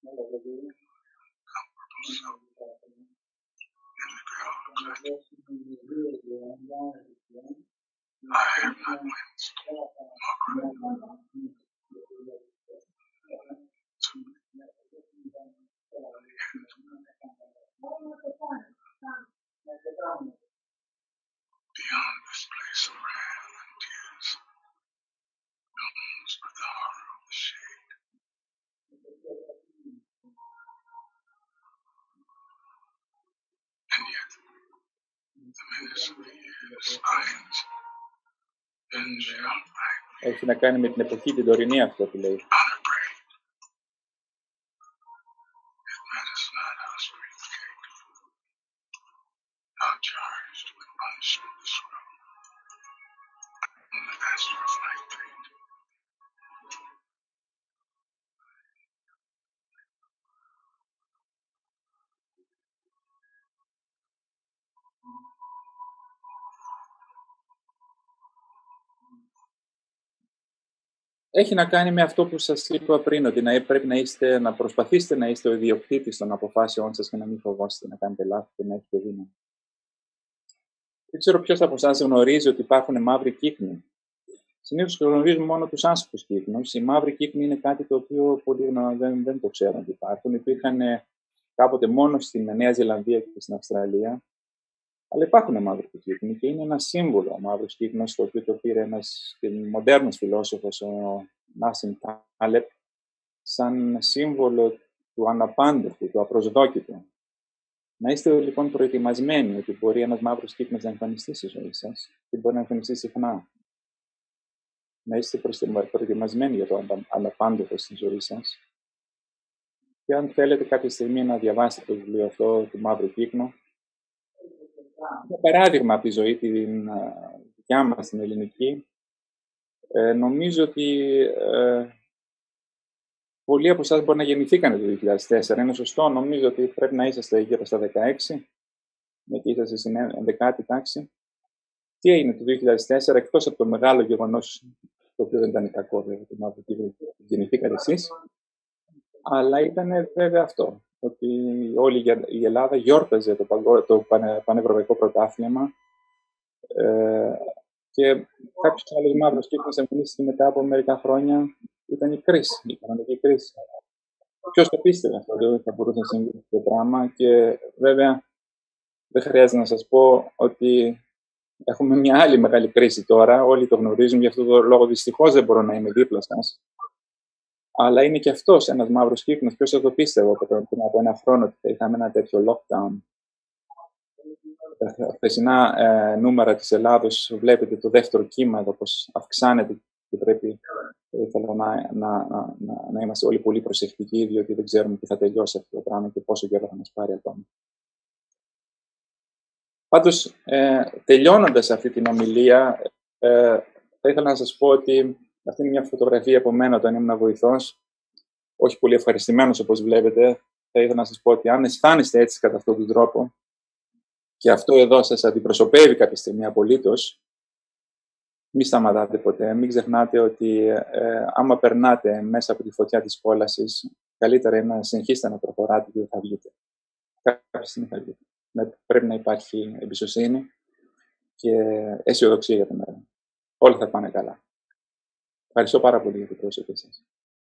G: Beyond this place of wrath and tears, knows but the horror of the shade. And yet, the menace of the years finds binge out like
D: έχει να κάνει με την εποχή την τωρινή αυτό που λέει. Έχει να κάνει με αυτό που σας είπα πριν, ότι να, πρέπει να, είστε, να προσπαθήσετε να είστε ο ιδιοκτήτης των αποφάσεών σας και να μην φοβάστε να κάνετε λάθη και να έχετε δύναμη. Δεν ξέρω ποιος από εσάς γνωρίζει ότι υπάρχουν μαύροι κύκνοι. Συνήθως γνωρίζουμε μόνο τους άσπρους κύκνους. Οι μαύροι κύκνοι είναι κάτι το οποίο πολλοί δεν, δεν το ξέρουν ότι υπάρχουν. Υπήρχαν κάποτε μόνο στην Νέα Ζηλανδία και στην Αυστραλία. Αλλά υπάρχουν μαύροι κύκνοι και είναι ένα σύμβολο ο μαύρος κύκνος, το οποίο το πήρε ένας μοντέρνος φιλόσοφος, ο Νάσιμ Τάλεπ, σαν σύμβολο του αναπάντεχου, του απροσδόκητου. Να είστε λοιπόν προετοιμασμένοι ότι μπορεί ένας μαύρος κύκνος να εμφανιστεί στη ζωή σας και μπορεί να εμφανιστεί συχνά. Να είστε προετοιμασμένοι για το αναπάντεχο στη ζωή σας. Και αν θέλετε κάποια στιγμή να διαβάσετε το βιβλίο αυτό του Μαύρου Κύκνου, ένα παράδειγμα από τη ζωή την δικιά μας, την ελληνική, ε, νομίζω ότι ε, πολλοί από εσάς μπορεί να γεννηθήκαν το δύο χιλιάδες τέσσερα. Είναι σωστό, νομίζω ότι πρέπει να είσαστε γύρω στα δεκαέξι, γιατί είσαστε στην ενδεκάτη τάξη. Τι έγινε το δύο χιλιάδες τέσσερα, εκτός από το μεγάλο γεγονός, το οποίο δεν ήταν κακό, βέβαια, το γεννηθήκατε εσείς, αλλά ήταν βέβαια αυτό, ότι όλη η Ελλάδα γιόρταζε το, παγκο... το πανε... πανευρωπαϊκό πρωτάθλημα ε, και κάποιος άλλος μαύρος κύκλος εμφανίστηκε μετά από μερικά χρόνια. Ήταν η κρίση, η οικονομική κρίση. Ποιος το πίστευε αυτό, ότι θα μπορούσε να συμβεί αυτό το πράγμα, και βέβαια δεν χρειάζεται να σας πω ότι έχουμε μια άλλη μεγάλη κρίση τώρα, όλοι το γνωρίζουν, γι' αυτό το λόγο δυστυχώς δεν μπορώ να είμαι δίπλα σας. Αλλά είναι και αυτός ένας μαύρος κύκνος. Ποιος θα το πίστευε πριν από ένα χρόνο ότι θα είχαμε ένα τέτοιο lockdown. τα χθεσινά ε, νούμερα της Ελλάδος, βλέπετε το δεύτερο κύμα εδώ πώς αυξάνεται και πρέπει ήθελα να, να, να, να, να είμαστε όλοι πολύ προσεκτικοί, διότι δεν ξέρουμε τι θα τελειώσει αυτό το πράγμα και πόσο καιρό θα μας πάρει ακόμα. Πάντως, ε, τελειώνοντας αυτή την ομιλία, ε, θα ήθελα να σας πω ότι αυτή είναι μια φωτογραφία από μένα όταν ήμουν βοηθός, όχι πολύ ευχαριστημένος όπως βλέπετε. Θα ήθελα να σας πω ότι αν αισθάνεστε έτσι κατά αυτόν τον τρόπο και αυτό εδώ σας αντιπροσωπεύει κάποια στιγμή απολύτως, μην σταματάτε ποτέ. Μην ξεχνάτε ότι ε, άμα περνάτε μέσα από τη φωτιά της κόλασης, καλύτερα είναι να συνεχίσετε να προχωράτε και δεν θα βγείτε. Κάποια στιγμή θα βγείτε. Πρέπει να υπάρχει εμπιστοσύνη και αισιοδοξία για το μέλλον. Όλα θα πάνε καλά. Ευχαριστώ πάρα πολύ για την πρόσωπή σας.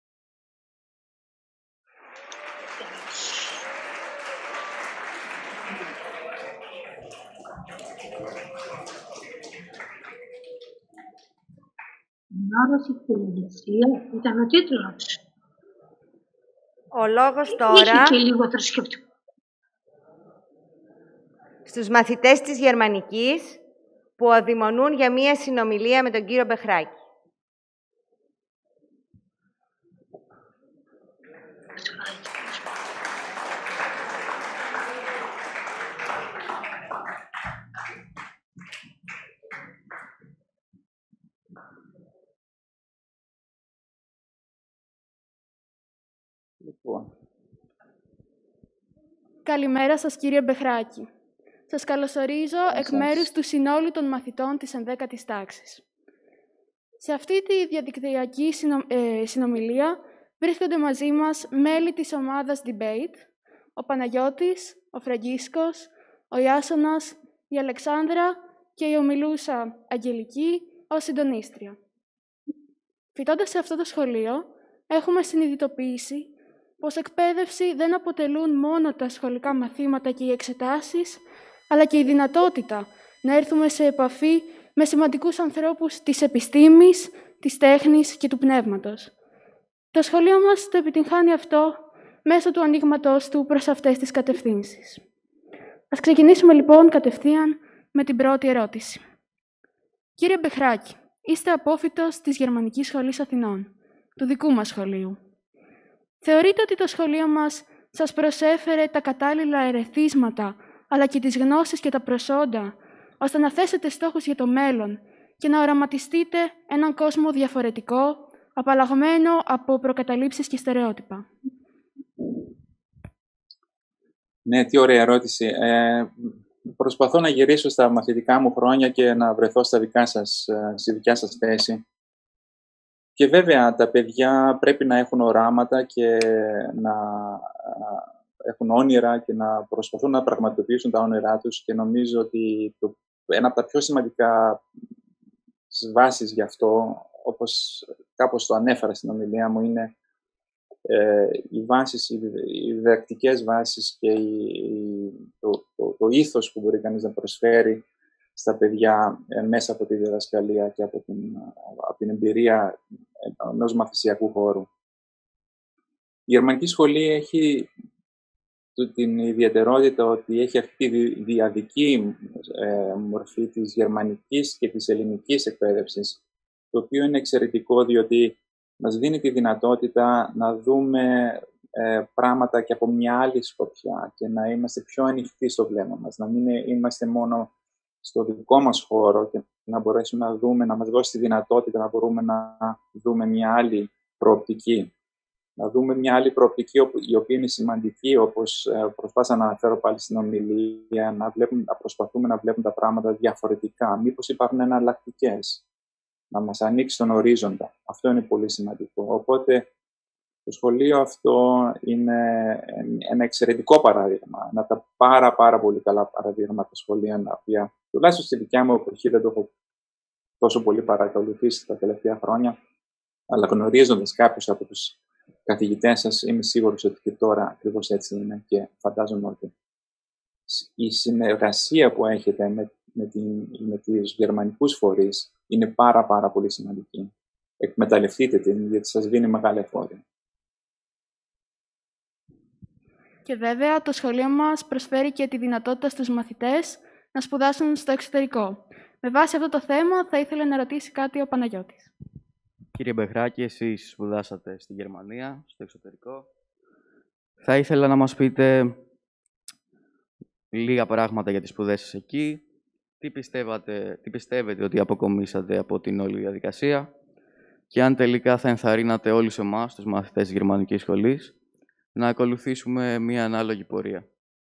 E: Ανάρρωση και ηγεσία ήταν ο τίτλος.
A: Ο λόγος
E: Είχε
A: τώρα
E: και λίγο θρησκευτικό.
A: στους μαθητές της Γερμανικής που αδειμονούν για μία συνομιλία με τον κύριο Μπεχράκη.
D: Λοιπόν.
H: Καλημέρα σας, κύριε Μπεχράκη. Σας καλωσορίζω εκ μέρους του συνόλου των μαθητών της ενδέκατης τάξης. Σε αυτή τη διαδικτυακή συνο... ε, συνομιλία βρίσκονται μαζί μας μέλη της ομάδας Debate, ο Παναγιώτης, ο Φραγκίσκος, ο Ιάσονας, η Αλεξάνδρα και η ομιλούσα Αγγελική ως συντονίστρια. Φοιτώντας σε αυτό το σχολείο, έχουμε συνειδητοποιήσει πως εκπαίδευση δεν αποτελούν μόνο τα σχολικά μαθήματα και οι εξετάσεις, αλλά και η δυνατότητα να έρθουμε σε επαφή με σημαντικούς ανθρώπους της επιστήμης, της τέχνης και του πνεύματος. Το σχολείο μας το επιτυγχάνει αυτό μέσω του ανοίγματός του προς αυτές τις κατευθύνσεις. Ας ξεκινήσουμε λοιπόν κατευθείαν με την πρώτη ερώτηση. Κύριε Μπεχράκη, είστε απόφοιτος της Γερμανικής Σχολής Αθηνών, του δικού μας σχολείου. Θεωρείτε ότι το σχολείο μας σας προσέφερε τα κατάλληλα ερεθίσματα, αλλά και τις γνώσεις και τα προσόντα, ώστε να θέσετε στόχους για το μέλλον και να οραματιστείτε έναν κόσμο διαφορετικό, απαλλαγμένο από προκαταλήψεις και στερεότυπα?
D: Ναι, τι ωραία ερώτηση. Ε, προσπαθώ να γυρίσω στα μαθητικά μου χρόνια και να βρεθώ στα δικά σας, στη δικιά σας θέση. Και βέβαια, τα παιδιά πρέπει να έχουν οράματα και να έχουν όνειρα και να προσπαθούν να πραγματοποιήσουν τα όνειρά τους και νομίζω ότι το, ένα από τα πιο σημαντικά βάσεις γι' αυτό, όπως κάπως το ανέφερα στην ομιλία μου, είναι ε, οι βάσεις, οι, οι διδακτικές βάσεις και οι, το, το, το ήθος που μπορεί κανείς να προσφέρει στα παιδιά ε, μέσα από τη διδασκαλία και από την, από την εμπειρία ενός μαθησιακού χώρου. Η Γερμανική Σχολή έχει την ιδιαιτερότητα ότι έχει αυτή τη διαδική ε, μορφή της γερμανικής και της ελληνικής εκπαίδευσης, το οποίο είναι εξαιρετικό διότι μας δίνει τη δυνατότητα να δούμε ε, πράγματα και από μια άλλη σκοπιά και να είμαστε πιο ανοιχτοί στο βλέμμα μας, να μην είμαστε μόνο στο δικό μας χώρο και να μπορέσουμε να δούμε, να μας δώσει τη δυνατότητα να μπορούμε να δούμε μια άλλη προοπτική. Να δούμε μια άλλη προοπτική η οποία είναι σημαντική, όπως προσπάθησα να αναφέρω πάλι στην ομιλία, να, βλέπουμε, να προσπαθούμε να βλέπουμε τα πράγματα διαφορετικά. Μήπως υπάρχουν εναλλακτικές, να μας ανοίξει τον ορίζοντα. Αυτό είναι πολύ σημαντικό. Οπότε το σχολείο αυτό είναι ένα εξαιρετικό παράδειγμα. Ένα από τα πάρα, πάρα πολύ καλά παραδείγματα σχολείων, τα οποία τουλάχιστον στη δικιά μου εποχή δεν το έχω τόσο πολύ παρακολουθήσει τα τελευταία χρόνια, αλλά γνωρίζοντας κάποιους από τους καθηγητές σας, είμαι σίγουρος ότι και τώρα ακριβώς έτσι είναι και φαντάζομαι ότι η συνεργασία που έχετε με, με, την, με τους γερμανικούς φορείς είναι πάρα πάρα πολύ σημαντική. Εκμεταλλευτείτε την, γιατί σας δίνει μεγάλη εφορία.
H: Και βέβαια το σχολείο μας προσφέρει και τη δυνατότητα στους μαθητές να σπουδάσουν στο εξωτερικό. Με βάση αυτό το θέμα θα ήθελε να ρωτήσει κάτι ο Παναγιώτης.
I: Κύριε Μπεχράκη, εσείς σπουδάσατε στη Γερμανία, στο εξωτερικό. Θα ήθελα να μας πείτε λίγα πράγματα για τις σπουδές σας εκεί. Τι, πιστεύατε, τι πιστεύετε ότι αποκομίσατε από την όλη διαδικασία και αν τελικά θα ενθαρρύνατε όλους εμάς, τους μαθητές της Γερμανικής Σχολής, να ακολουθήσουμε μία ανάλογη πορεία.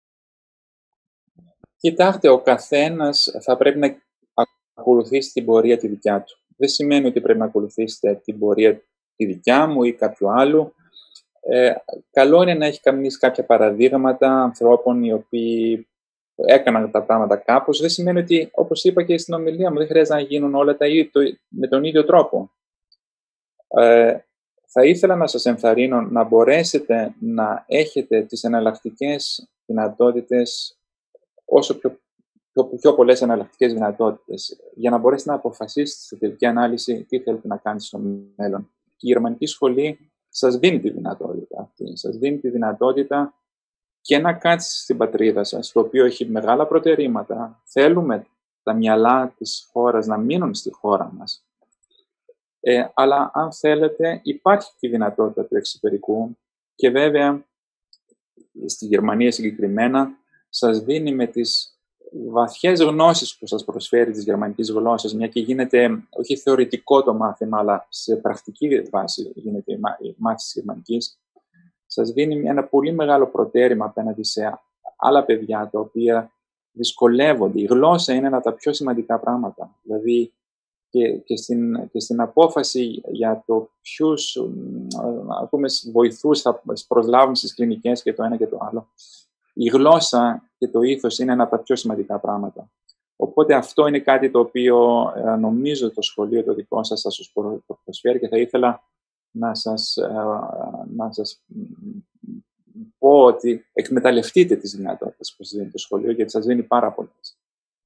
D: Κοιτάξτε, ο καθένας θα πρέπει να ακολουθήσει την πορεία τη δικιά του. Δεν σημαίνει ότι πρέπει να ακολουθήσετε την πορεία τη δικιά μου ή κάποιου άλλου. Ε, καλό είναι να έχει κανείς κάποια παραδείγματα ανθρώπων οι οποίοι έκαναν τα πράγματα κάπως. Δεν σημαίνει ότι, όπως είπα και στην ομιλία μου, δεν χρειάζεται να γίνουν όλα τα ίδια με τον ίδιο τρόπο. Ε, θα ήθελα να σας ενθαρρύνω να μπορέσετε να έχετε τις εναλλακτικές δυνατότητες, όσο πιο, πιο, πιο πολλές εναλλακτικές δυνατότητες, για να μπορέσετε να αποφασίσετε στη τελική ανάλυση τι θέλετε να κάνετε στο μέλλον. Και η Γερμανική Σχολή σας δίνει τη δυνατότητα αυτή. Σας δίνει τη δυνατότητα και να κάτσετε στην πατρίδα σας, το οποίο έχει μεγάλα προτερήματα. Θέλουμε τα μυαλά της χώρας να μείνουν στη χώρα μας. Ε, αλλά αν θέλετε, υπάρχει και η δυνατότητα του εξωτερικού και βέβαια στη Γερμανία συγκεκριμένα σας δίνει με τις βαθιές γνώσεις που σας προσφέρει της γερμανικής γλώσσας, μια και γίνεται όχι θεωρητικό το μάθημα, αλλά σε πρακτική βάση γίνεται η μάθηση της γερμανικής, σας δίνει ένα πολύ μεγάλο προτέρημα απέναντι σε άλλα παιδιά τα οποία δυσκολεύονται. Η γλώσσα είναι ένα από τα πιο σημαντικά πράγματα. Δηλαδή, και, και, στην, και στην απόφαση για το ποιους βοηθούς θα προσλάβουν στις κλινικές και το ένα και το άλλο, η γλώσσα και το ήθος είναι ένα από τα πιο σημαντικά πράγματα. Οπότε αυτό είναι κάτι το οποίο ε, νομίζω το σχολείο το δικό σας θα σας προσφέρει και θα ήθελα να σας, ε, να σας πω ότι εκμεταλλευτείτε τις δυνατότητες που σας δίνει το σχολείο, γιατί σας δίνει πάρα πολλές.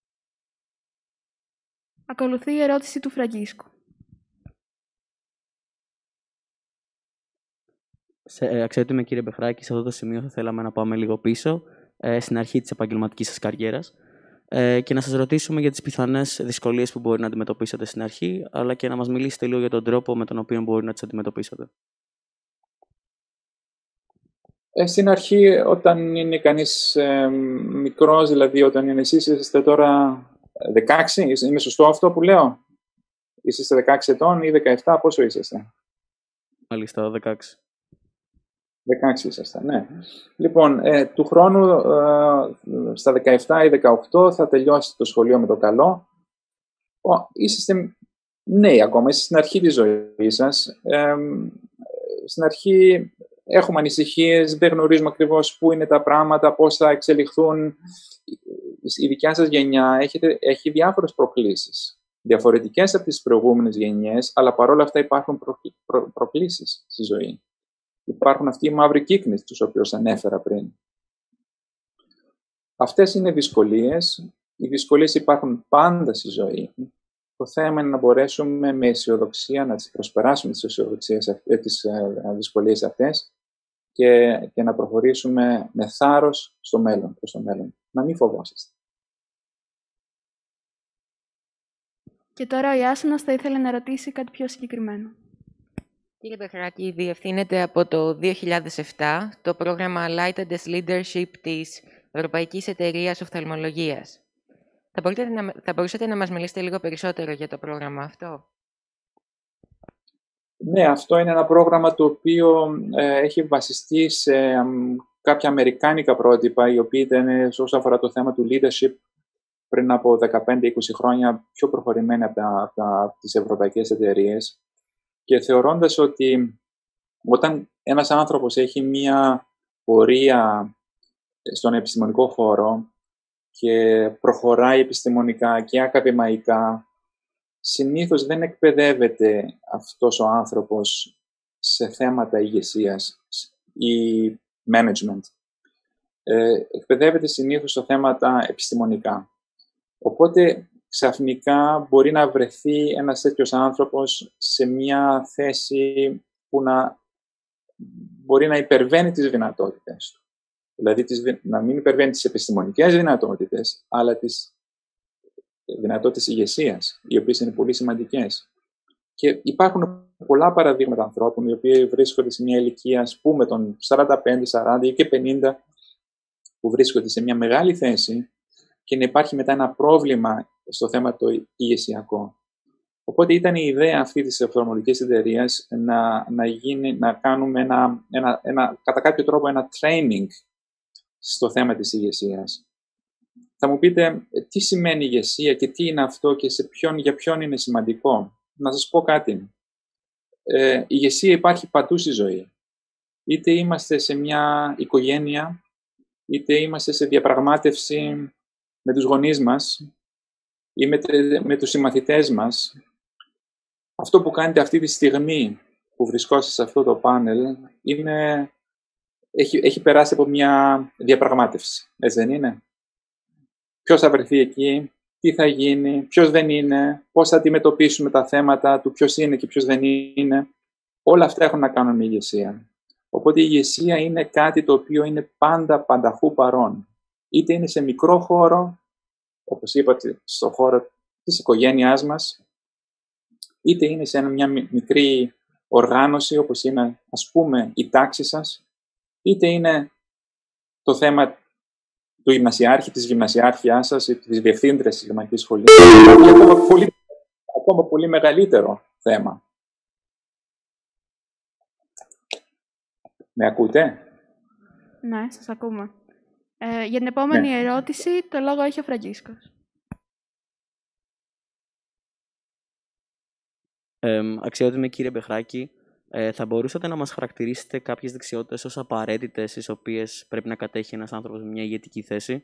H: Ακολουθεί η ερώτηση του Φραγκίσκου.
J: Σε, αξιότιμε κύριε Μπεχράκη, σε αυτό το σημείο θα θέλαμε να πάμε λίγο πίσω, ε, στην αρχή της επαγγελματικής σας καριέρας ε, και να σας ρωτήσουμε για τις πιθανές δυσκολίες που μπορεί να αντιμετωπίσετε στην αρχή, αλλά και να μας μιλήσετε λίγο για τον τρόπο με τον οποίο μπορεί να τις αντιμετωπίσετε.
D: Ε, στην αρχή, όταν είναι κανείς ε, μικρός, δηλαδή όταν είναι εσείς, είστε τώρα δεκαέξι, είναι σωστό αυτό που λέω? Είστε δεκαέξι ετών ή δεκαεπτά, πόσο είσαστε?
J: Μάλιστα, δεκαέξι.
D: δεκαέξι είσαστε, ναι. Λοιπόν, ε, του χρόνου ε, στα δεκαεπτά ή δεκαοκτώ θα τελειώσετε το σχολείο με το καλό. Ο, είσαστε νέοι ακόμα, είστε στην αρχή της ζωής σας. Ε, στην αρχή έχουμε ανησυχίες, δεν γνωρίζουμε ακριβώς πού είναι τα πράγματα, πώς θα εξελιχθούν. Η δικιά σας γενιά έχετε, έχει διάφορες προκλήσεις. Διαφορετικές από τις προηγούμενες γενιές, αλλά παρόλα αυτά υπάρχουν προ, προ, προκλήσεις στη ζωή. Υπάρχουν αυτοί οι μαύροι κύκνοι, τους οποίους ανέφερα πριν. Αυτές είναι δυσκολίες. Οι δυσκολίες υπάρχουν πάντα στη ζωή. Το θέμα είναι να μπορέσουμε με αισιοδοξία να τις προσπεράσουμε τις, αισιοδοξίες, τις δυσκολίες αυτές και, και να προχωρήσουμε με θάρρος στο μέλλον, προς το μέλλον. Να μην φοβόσαστε.
H: Και τώρα ο Ιάσονας θα ήθελε να ρωτήσει κάτι πιο συγκεκριμένο.
K: Κύριε Μπεχράκη, διευθύνεται από το δύο χιλιάδες επτά το πρόγραμμα Lighted Leadership της Ευρωπαϊκής Εταιρείας Οφθαλμολογίας. Θα μπορούσατε, να, θα μπορούσατε να μας μιλήσετε λίγο περισσότερο για το πρόγραμμα αυτό?
D: Ναι, αυτό είναι ένα πρόγραμμα το οποίο ε, έχει βασιστεί σε ε, κάποια αμερικάνικα πρότυπα, οι οποίοι ήταν, όσον αφορά το θέμα του leadership, πριν από δεκαπέντε είκοσι χρόνια πιο προχωρημένα από, τα, από, τα, από τις ευρωπαϊκές εταιρείες. Και θεωρώντας ότι όταν ένας άνθρωπος έχει μία πορεία στον επιστημονικό χώρο και προχωράει επιστημονικά και ακαδημαϊκά, συνήθως δεν εκπαιδεύεται αυτός ο άνθρωπος σε θέματα ηγεσίας ή management. Ε, εκπαιδεύεται συνήθως σε θέματα επιστημονικά. Οπότε ξαφνικά μπορεί να βρεθεί ένας τέτοιος άνθρωπος σε μια θέση που να μπορεί να υπερβαίνει τις δυνατότητες του. Δηλαδή τις, να μην υπερβαίνει τις επιστημονικές δυνατότητες, αλλά τις δυνατότητες ηγεσίας, οι οποίες είναι πολύ σημαντικές. Και υπάρχουν πολλά παραδείγματα ανθρώπων οι οποίοι βρίσκονται σε μια ηλικία, ας πούμε, των σαράντα πέντε, σαράντα ή και πενήντα, που βρίσκονται σε μια μεγάλη θέση και να υπάρχει μετά ένα πρόβλημα στο θέμα το ηγεσιακό. Οπότε ήταν η ιδέα αυτή της οφθαλμολογικής εταιρείας να, να, γίνει, να κάνουμε ένα, ένα, ένα, κατά κάποιο τρόπο ένα training στο θέμα της ηγεσίας. Θα μου πείτε τι σημαίνει ηγεσία και τι είναι αυτό και σε ποιον, για ποιον είναι σημαντικό. Να σας πω κάτι. Ε, η ηγεσία υπάρχει παντού στη ζωή. Είτε είμαστε σε μια οικογένεια, είτε είμαστε σε διαπραγμάτευση με τους γονείς μας ή με, με τους συμμαθητές μας. Αυτό που κάνετε αυτή τη στιγμή που βρισκόσαστε σε αυτό το πάνελ είναι, έχει, έχει περάσει από μια διαπραγμάτευση. Έτσι δεν είναι? Ποιος θα βρεθεί εκεί, τι θα γίνει, ποιος δεν είναι, πώς θα αντιμετωπίσουμε τα θέματα του ποιος είναι και ποιος δεν είναι. Όλα αυτά έχουν να κάνουν με ηγεσία. Οπότε η ηγεσία είναι κάτι το οποίο είναι πάντα πανταχού παρόν. Είτε είναι σε μικρό χώρο, όπως είπατε, στο χώρο της οικογένειάς μας, είτε είναι σε μια μικρή οργάνωση, όπως είναι, ας πούμε, η τάξη σας, είτε είναι το θέμα του γυμνασιάρχη, της γυμνασιάρχιάς σας ή της διευθύντριας της γυμνασικής σχολής, και ακόμα πολύ, ακόμα πολύ μεγαλύτερο θέμα. Με ακούτε?
H: Ναι, σας ακούμε. Ε, για την επόμενη ναι. ερώτηση, το λόγο έχει ο Φραγκίσκος.
J: Ε, αξιότιμη κύριε Μπεχράκη, ε, θα μπορούσατε να μας χαρακτηρίσετε κάποιες δεξιότητες ως απαραίτητες, τις οποίες πρέπει να κατέχει ένας άνθρωπος με μια ηγετική θέση?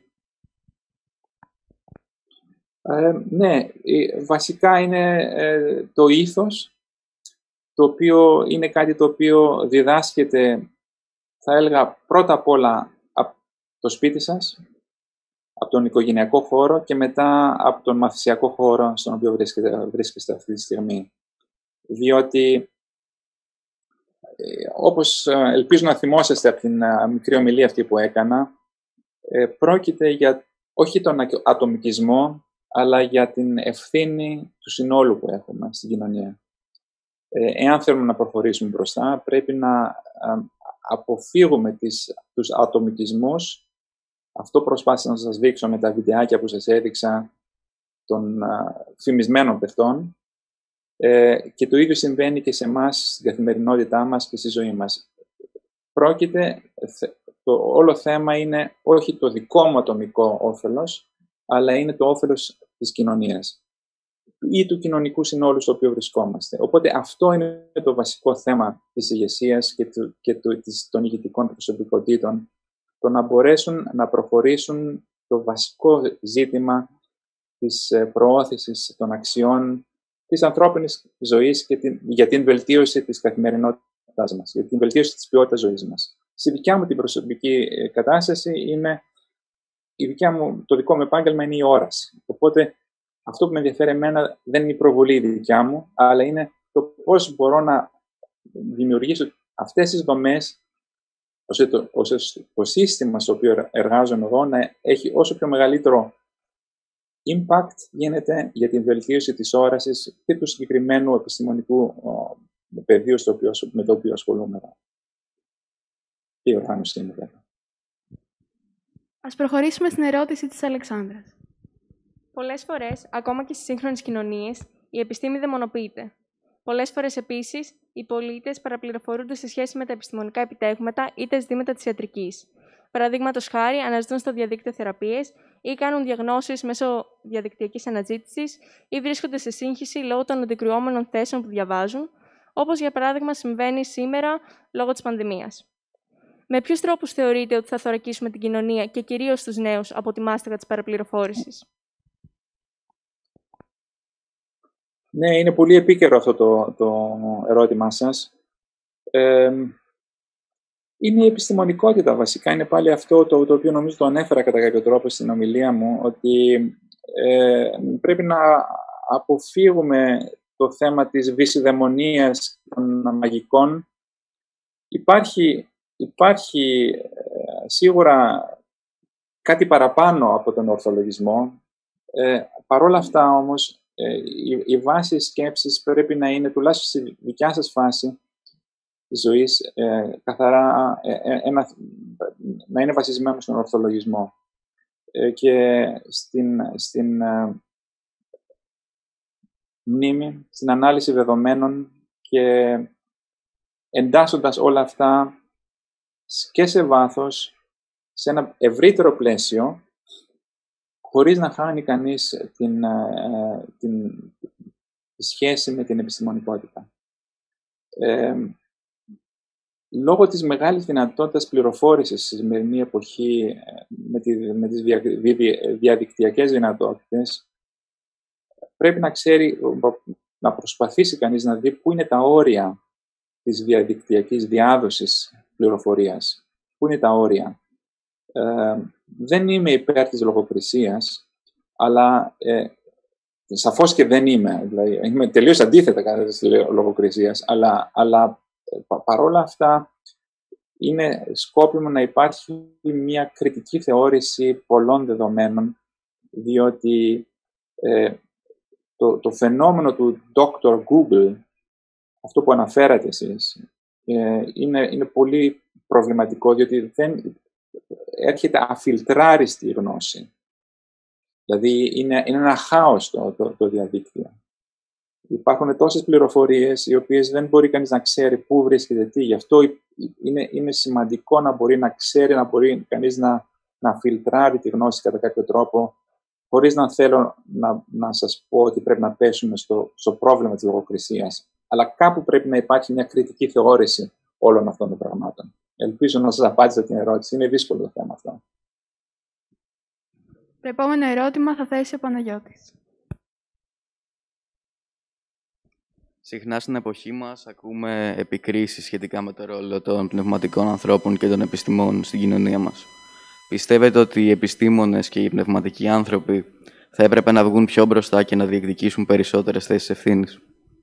D: Ε, ναι, βασικά είναι ε, το ήθος, το οποίο είναι κάτι το οποίο διδάσκεται, θα έλεγα, πρώτα απ' όλα από το σπίτι σας, από τον οικογενειακό χώρο και μετά από τον μαθησιακό χώρο στον οποίο βρίσκεστε, βρίσκεστε αυτή τη στιγμή. Διότι, ε, όπως ελπίζω να θυμόσαστε από την uh, μικρή ομιλία αυτή που έκανα, ε, πρόκειται για όχι τον ατομικισμό, αλλά για την ευθύνη του συνόλου που έχουμε στην κοινωνία. Ε, εάν θέλουμε να προχωρήσουμε μπροστά, πρέπει να uh, αποφύγουμε τις, τους ατομικισμούς. Αυτό προσπάθησα να σας δείξω με τα βιντεάκια που σας έδειξα των uh, φημισμένων παιχτών. Ε, και το ίδιο συμβαίνει και σε εμάς, στην καθημερινότητά μας και στη ζωή μας. Πρόκειται, το όλο θέμα είναι όχι το δικό μου ατομικό όφελος, αλλά είναι το όφελος της κοινωνίας ή του κοινωνικού συνόλου στο οποίο βρισκόμαστε. Οπότε αυτό είναι το βασικό θέμα της ηγεσίας και, του, και του, της, των ηγετικών προσωπικότητων, το να μπορέσουν να προχωρήσουν το βασικό ζήτημα της προώθησης των αξιών της ανθρώπινης ζωής και την, για την βελτίωση της καθημερινότητάς μας, για την βελτίωση της ποιότητας ζωής μας. Στη δικιά μου την προσωπική κατάσταση, είναι, η δικιά μου, το δικό μου επάγγελμα είναι η όραση. Οπότε αυτό που με ενδιαφέρει εμένα δεν είναι η προβολή δικιά μου, αλλά είναι το πώς μπορώ να δημιουργήσω αυτές τις δομές, ώστε το, ώστε το σύστημα στο οποίο εργάζομαι εγώ να έχει όσο πιο μεγαλύτερο impact γίνεται για την βελτίωση της όρασης και του συγκεκριμένου επιστημονικού πεδίου στο οποίο, με το οποίο ασχολούμαι. Και η οργάνωση είναι βέβαια.
H: Ας προχωρήσουμε στην ερώτηση της Αλεξάνδρας.
L: Πολλές φορές, ακόμα και στις σύγχρονες κοινωνίες, η επιστήμη δαιμονοποιείται. Πολλές φορές, επίσης, οι πολίτες παραπληροφορούνται σε σχέση με τα επιστημονικά επιτεύγματα ή τα ζητήματα της ιατρικής. Παραδείγματος χάρη, αναζητούν στο διαδίκτυο θεραπείες ή κάνουν διαγνώσεις μέσω διαδικτυακής αναζήτησης ή βρίσκονται σε σύγχυση λόγω των αντικρουόμενων θέσεων που διαβάζουν, όπως για παράδειγμα συμβαίνει σήμερα λόγω της πανδημίας. Με ποιους τρόπους θεωρείτε ότι θα θωρακίσουμε την κοινωνία και κυρίως τους νέους από τη μάστιγα της παραπληροφόρησης?
D: Ναι, είναι πολύ επίκαιρο αυτό το, το ερώτημά σας. Ε, είναι η επιστημονικότητα βασικά. Είναι πάλι αυτό το, το οποίο νομίζω το ανέφερα κατά κάποιο τρόπο στην ομιλία μου, ότι ε, πρέπει να αποφύγουμε το θέμα της βυσιδαιμονίας των μαγικών. Υπάρχει, υπάρχει ε, σίγουρα κάτι παραπάνω από τον ορθολογισμό. Ε, Παρ' όλα αυτά, όμως, ε, η, η βάση σκέψης πρέπει να είναι, τουλάχιστον στη δικιά σας φάση της ζωής, ε, καθαρά ε, ένα, να είναι βασισμένο στον ορθολογισμό. Ε, και στην, στην ε, μνήμη, στην ανάλυση δεδομένων και εντάσσοντας όλα αυτά και σε βάθος, σε ένα ευρύτερο πλαίσιο, χωρίς να χάνει κανείς την, την, τη σχέση με την επιστημονικότητα. Ε, λόγω της μεγάλης δυνατότητας πληροφόρησης στη σημερινή εποχή, με, τη, με τις δια, δια, διαδικτυακές δυνατότητες, πρέπει να ξέρει, να προσπαθήσει κανείς να δει πού είναι τα όρια της διαδικτυακής διάδοσης πληροφορίας. Πού είναι τα όρια. Ε, δεν είμαι υπέρ της λογοκρισίας, αλλά ε, σαφώς και δεν είμαι. Δηλαδή, είμαι τελείως αντίθετα κατά της λογοκρισίας, αλλά, αλλά πα, παρόλα αυτά είναι σκόπιμο να υπάρχει μια κριτική θεώρηση πολλών δεδομένων, διότι ε, το, το φαινόμενο του ντόκτορ Google, αυτό που αναφέρατε εσείς, ε, είναι, είναι πολύ προβληματικό, διότι δεν έρχεται αφιλτράριστη η γνώση. Δηλαδή, είναι, είναι ένα χάος το, το, το διαδίκτυο. Υπάρχουν τόσες πληροφορίες, οι οποίες δεν μπορεί κανείς να ξέρει πού βρίσκεται τι. Γι' αυτό είναι, είναι σημαντικό να μπορεί να ξέρει, να μπορεί κανείς να, να φιλτράρει τη γνώση κατά κάποιο τρόπο, χωρίς να θέλω να, να σας πω ότι πρέπει να πέσουμε στο, στο πρόβλημα της λογοκρισίας. Αλλά κάπου πρέπει να υπάρχει μια κριτική θεώρηση όλων αυτών των πραγμάτων. Ελπίζω να σας απάντησα την ερώτηση. Είναι δύσκολο το θέμα αυτό.
H: Το επόμενο ερώτημα θα θέσει ο Παναγιώτης.
I: Συχνά στην εποχή μας ακούμε επικρίσεις σχετικά με το ρόλο των πνευματικών ανθρώπων και των επιστημών στην κοινωνία μας. Πιστεύετε ότι οι επιστήμονες και οι πνευματικοί άνθρωποι θα έπρεπε να βγουν πιο μπροστά και να διεκδικήσουν περισσότερες θέσεις ευθύνης?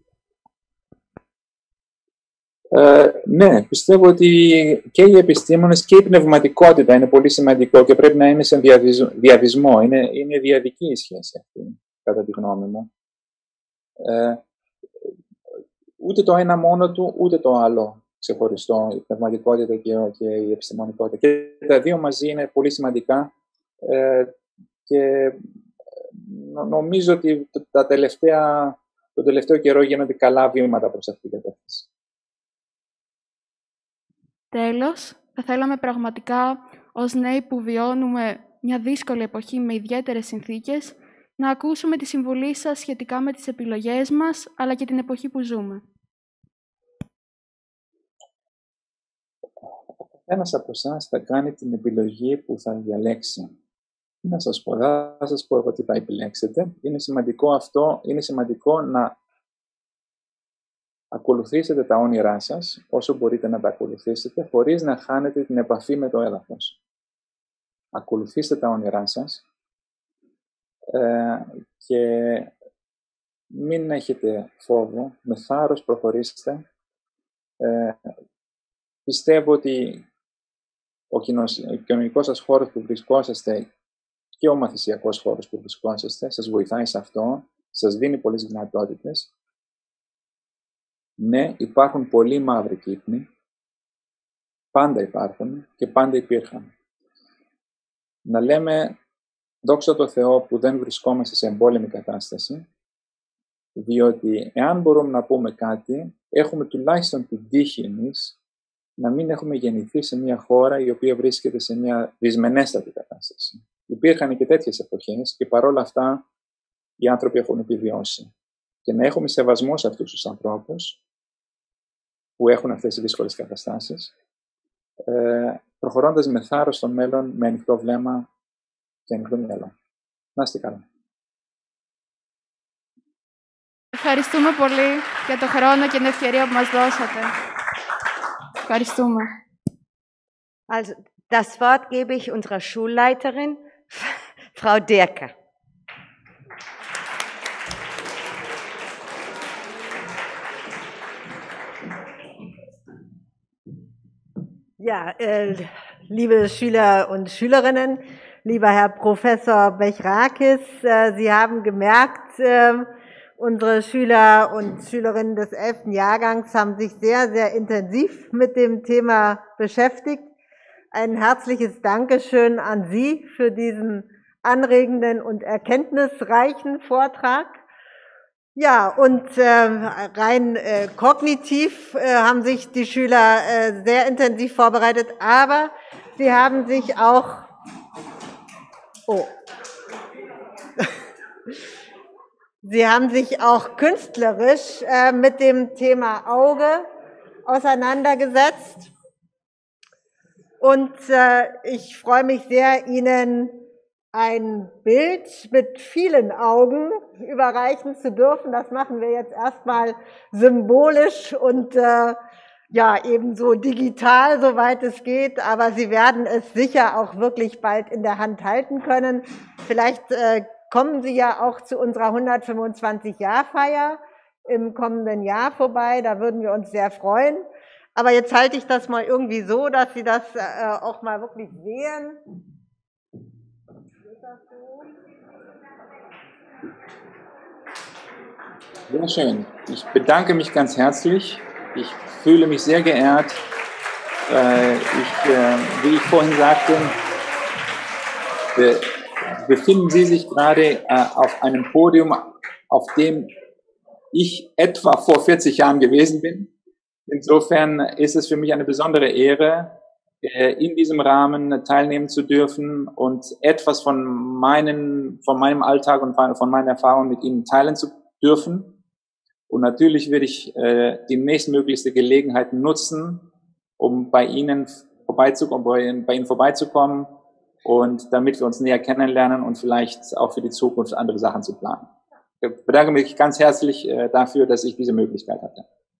D: Ε, ναι, πιστεύω ότι και οι επιστήμονες και η πνευματικότητα είναι πολύ σημαντικό και πρέπει να είναι σε διαδισμό. Είναι, είναι διαδική η σχέση αυτή, κατά τη γνώμη μου. Ε, ούτε το ένα μόνο του, ούτε το άλλο ξεχωριστό, η πνευματικότητα και, και η επιστημονικότητα. Και τα δύο μαζί είναι πολύ σημαντικά ε, και νομίζω ότι τα τελευταία, το τελευταίο καιρό γίνονται καλά βήματα προς αυτή την κατεύθυνση.
H: Τέλος, θα θέλαμε πραγματικά ως νέοι που βιώνουμε μια δύσκολη εποχή με ιδιαίτερες συνθήκες να ακούσουμε τη συμβουλή σας σχετικά με τις επιλογές μας, αλλά και την εποχή που ζούμε.
D: Ένας από εσάς θα κάνει την επιλογή που θα διαλέξει. Να σας πω, θα σας πω εγώ τι θα επιλέξετε. Είναι σημαντικό αυτό, είναι σημαντικό να ακολουθήσετε τα όνειρά σας, όσο μπορείτε να τα ακολουθήσετε, χωρίς να χάνετε την επαφή με το έδαφος. Ακολουθήστε τα όνειρά σας ε, και μην έχετε φόβο, με θάρρος προχωρήστε. Ε, πιστεύω ότι ο κοινωνικός σας χώρος που βρισκόσαστε και ο μαθησιακός χώρος που βρισκόσαστε σας βοηθάει σε αυτό, σας δίνει πολλές δυνατότητες. Ναι, υπάρχουν πολλοί μαύροι κύκνοι, πάντα υπάρχουν και πάντα υπήρχαν. Να λέμε, δόξα τω Θεώ που δεν βρισκόμαστε σε εμπόλεμη κατάσταση, διότι εάν μπορούμε να πούμε κάτι, έχουμε τουλάχιστον την τύχη εμείς να μην έχουμε γεννηθεί σε μια χώρα η οποία βρίσκεται σε μια δυσμενέστατη κατάσταση. Υπήρχαν και τέτοιες εποχές και παρόλα αυτά οι άνθρωποι έχουν επιβιώσει. Και να έχουμε σεβασμό σε αυτούς τους ανθρώπους που έχουν αυτές τις δύσκολες καταστάσεις, ε, προχωρώντας με θάρρος στο μέλλον, με ανοιχτό βλέμμα και ανοιχτό μυαλό. Να είστε καλά.
H: Ευχαριστούμε πολύ για το χρόνο και την ευκαιρία που μας δώσατε. Ευχαριστούμε.
A: Also, das Wort gebe ich unserer Schulleiterin, Frau Dirker.
M: Ja, äh, liebe Schüler und Schülerinnen, lieber Herr Professor Bechrakis. Sie haben gemerkt, unsere Schüler und Schülerinnen des elften Jahrgangs haben sich sehr, sehr intensiv mit dem Thema beschäftigt. Ein herzliches Dankeschön an Sie für diesen anregenden und erkenntnisreichen Vortrag. Ja, und äh, rein äh, kognitiv äh, haben sich die Schüler äh, sehr intensiv vorbereitet, aber sie haben sich auch oh. Sie haben sich auch künstlerisch äh, mit dem Thema Auge auseinandergesetzt. Und äh, ich freue mich sehr, Ihnen ein Bild mit vielen Augen überreichen zu dürfen. Das machen wir jetzt erstmal symbolisch und äh, ja, ebenso digital, soweit es geht. Aber Sie werden es sicher auch wirklich bald in der Hand halten können. Vielleicht äh, kommen Sie ja auch zu unserer hundertfünfundzwanzig-Jahr-Feier im kommenden Jahr vorbei. Da würden wir uns sehr freuen. Aber jetzt halte ich das mal irgendwie so, dass Sie das äh, auch mal wirklich sehen.
D: Sehr schön. Ich bedanke mich ganz herzlich. Ich fühle mich sehr geehrt. Äh, ich, äh, wie ich vorhin sagte, be befinden Sie sich gerade äh, auf einem Podium, auf dem ich etwa vor vierzig Jahren gewesen bin. Insofern ist es für mich eine besondere Ehre, äh, in diesem Rahmen teilnehmen zu dürfen und etwas von, meinen, von meinem Alltag und von meinen Erfahrungen mit Ihnen teilen zu dürfen. Und natürlich werde ich äh, die nächstmöglichste Gelegenheit nutzen, um bei Ihnen vorbeizukommen, bei, bei Ihnen vorbeizukommen und damit wir uns näher kennenlernen und vielleicht auch für die Zukunft andere Sachen zu planen. Ich bedanke mich ganz herzlich äh, dafür, dass ich diese Möglichkeit hatte.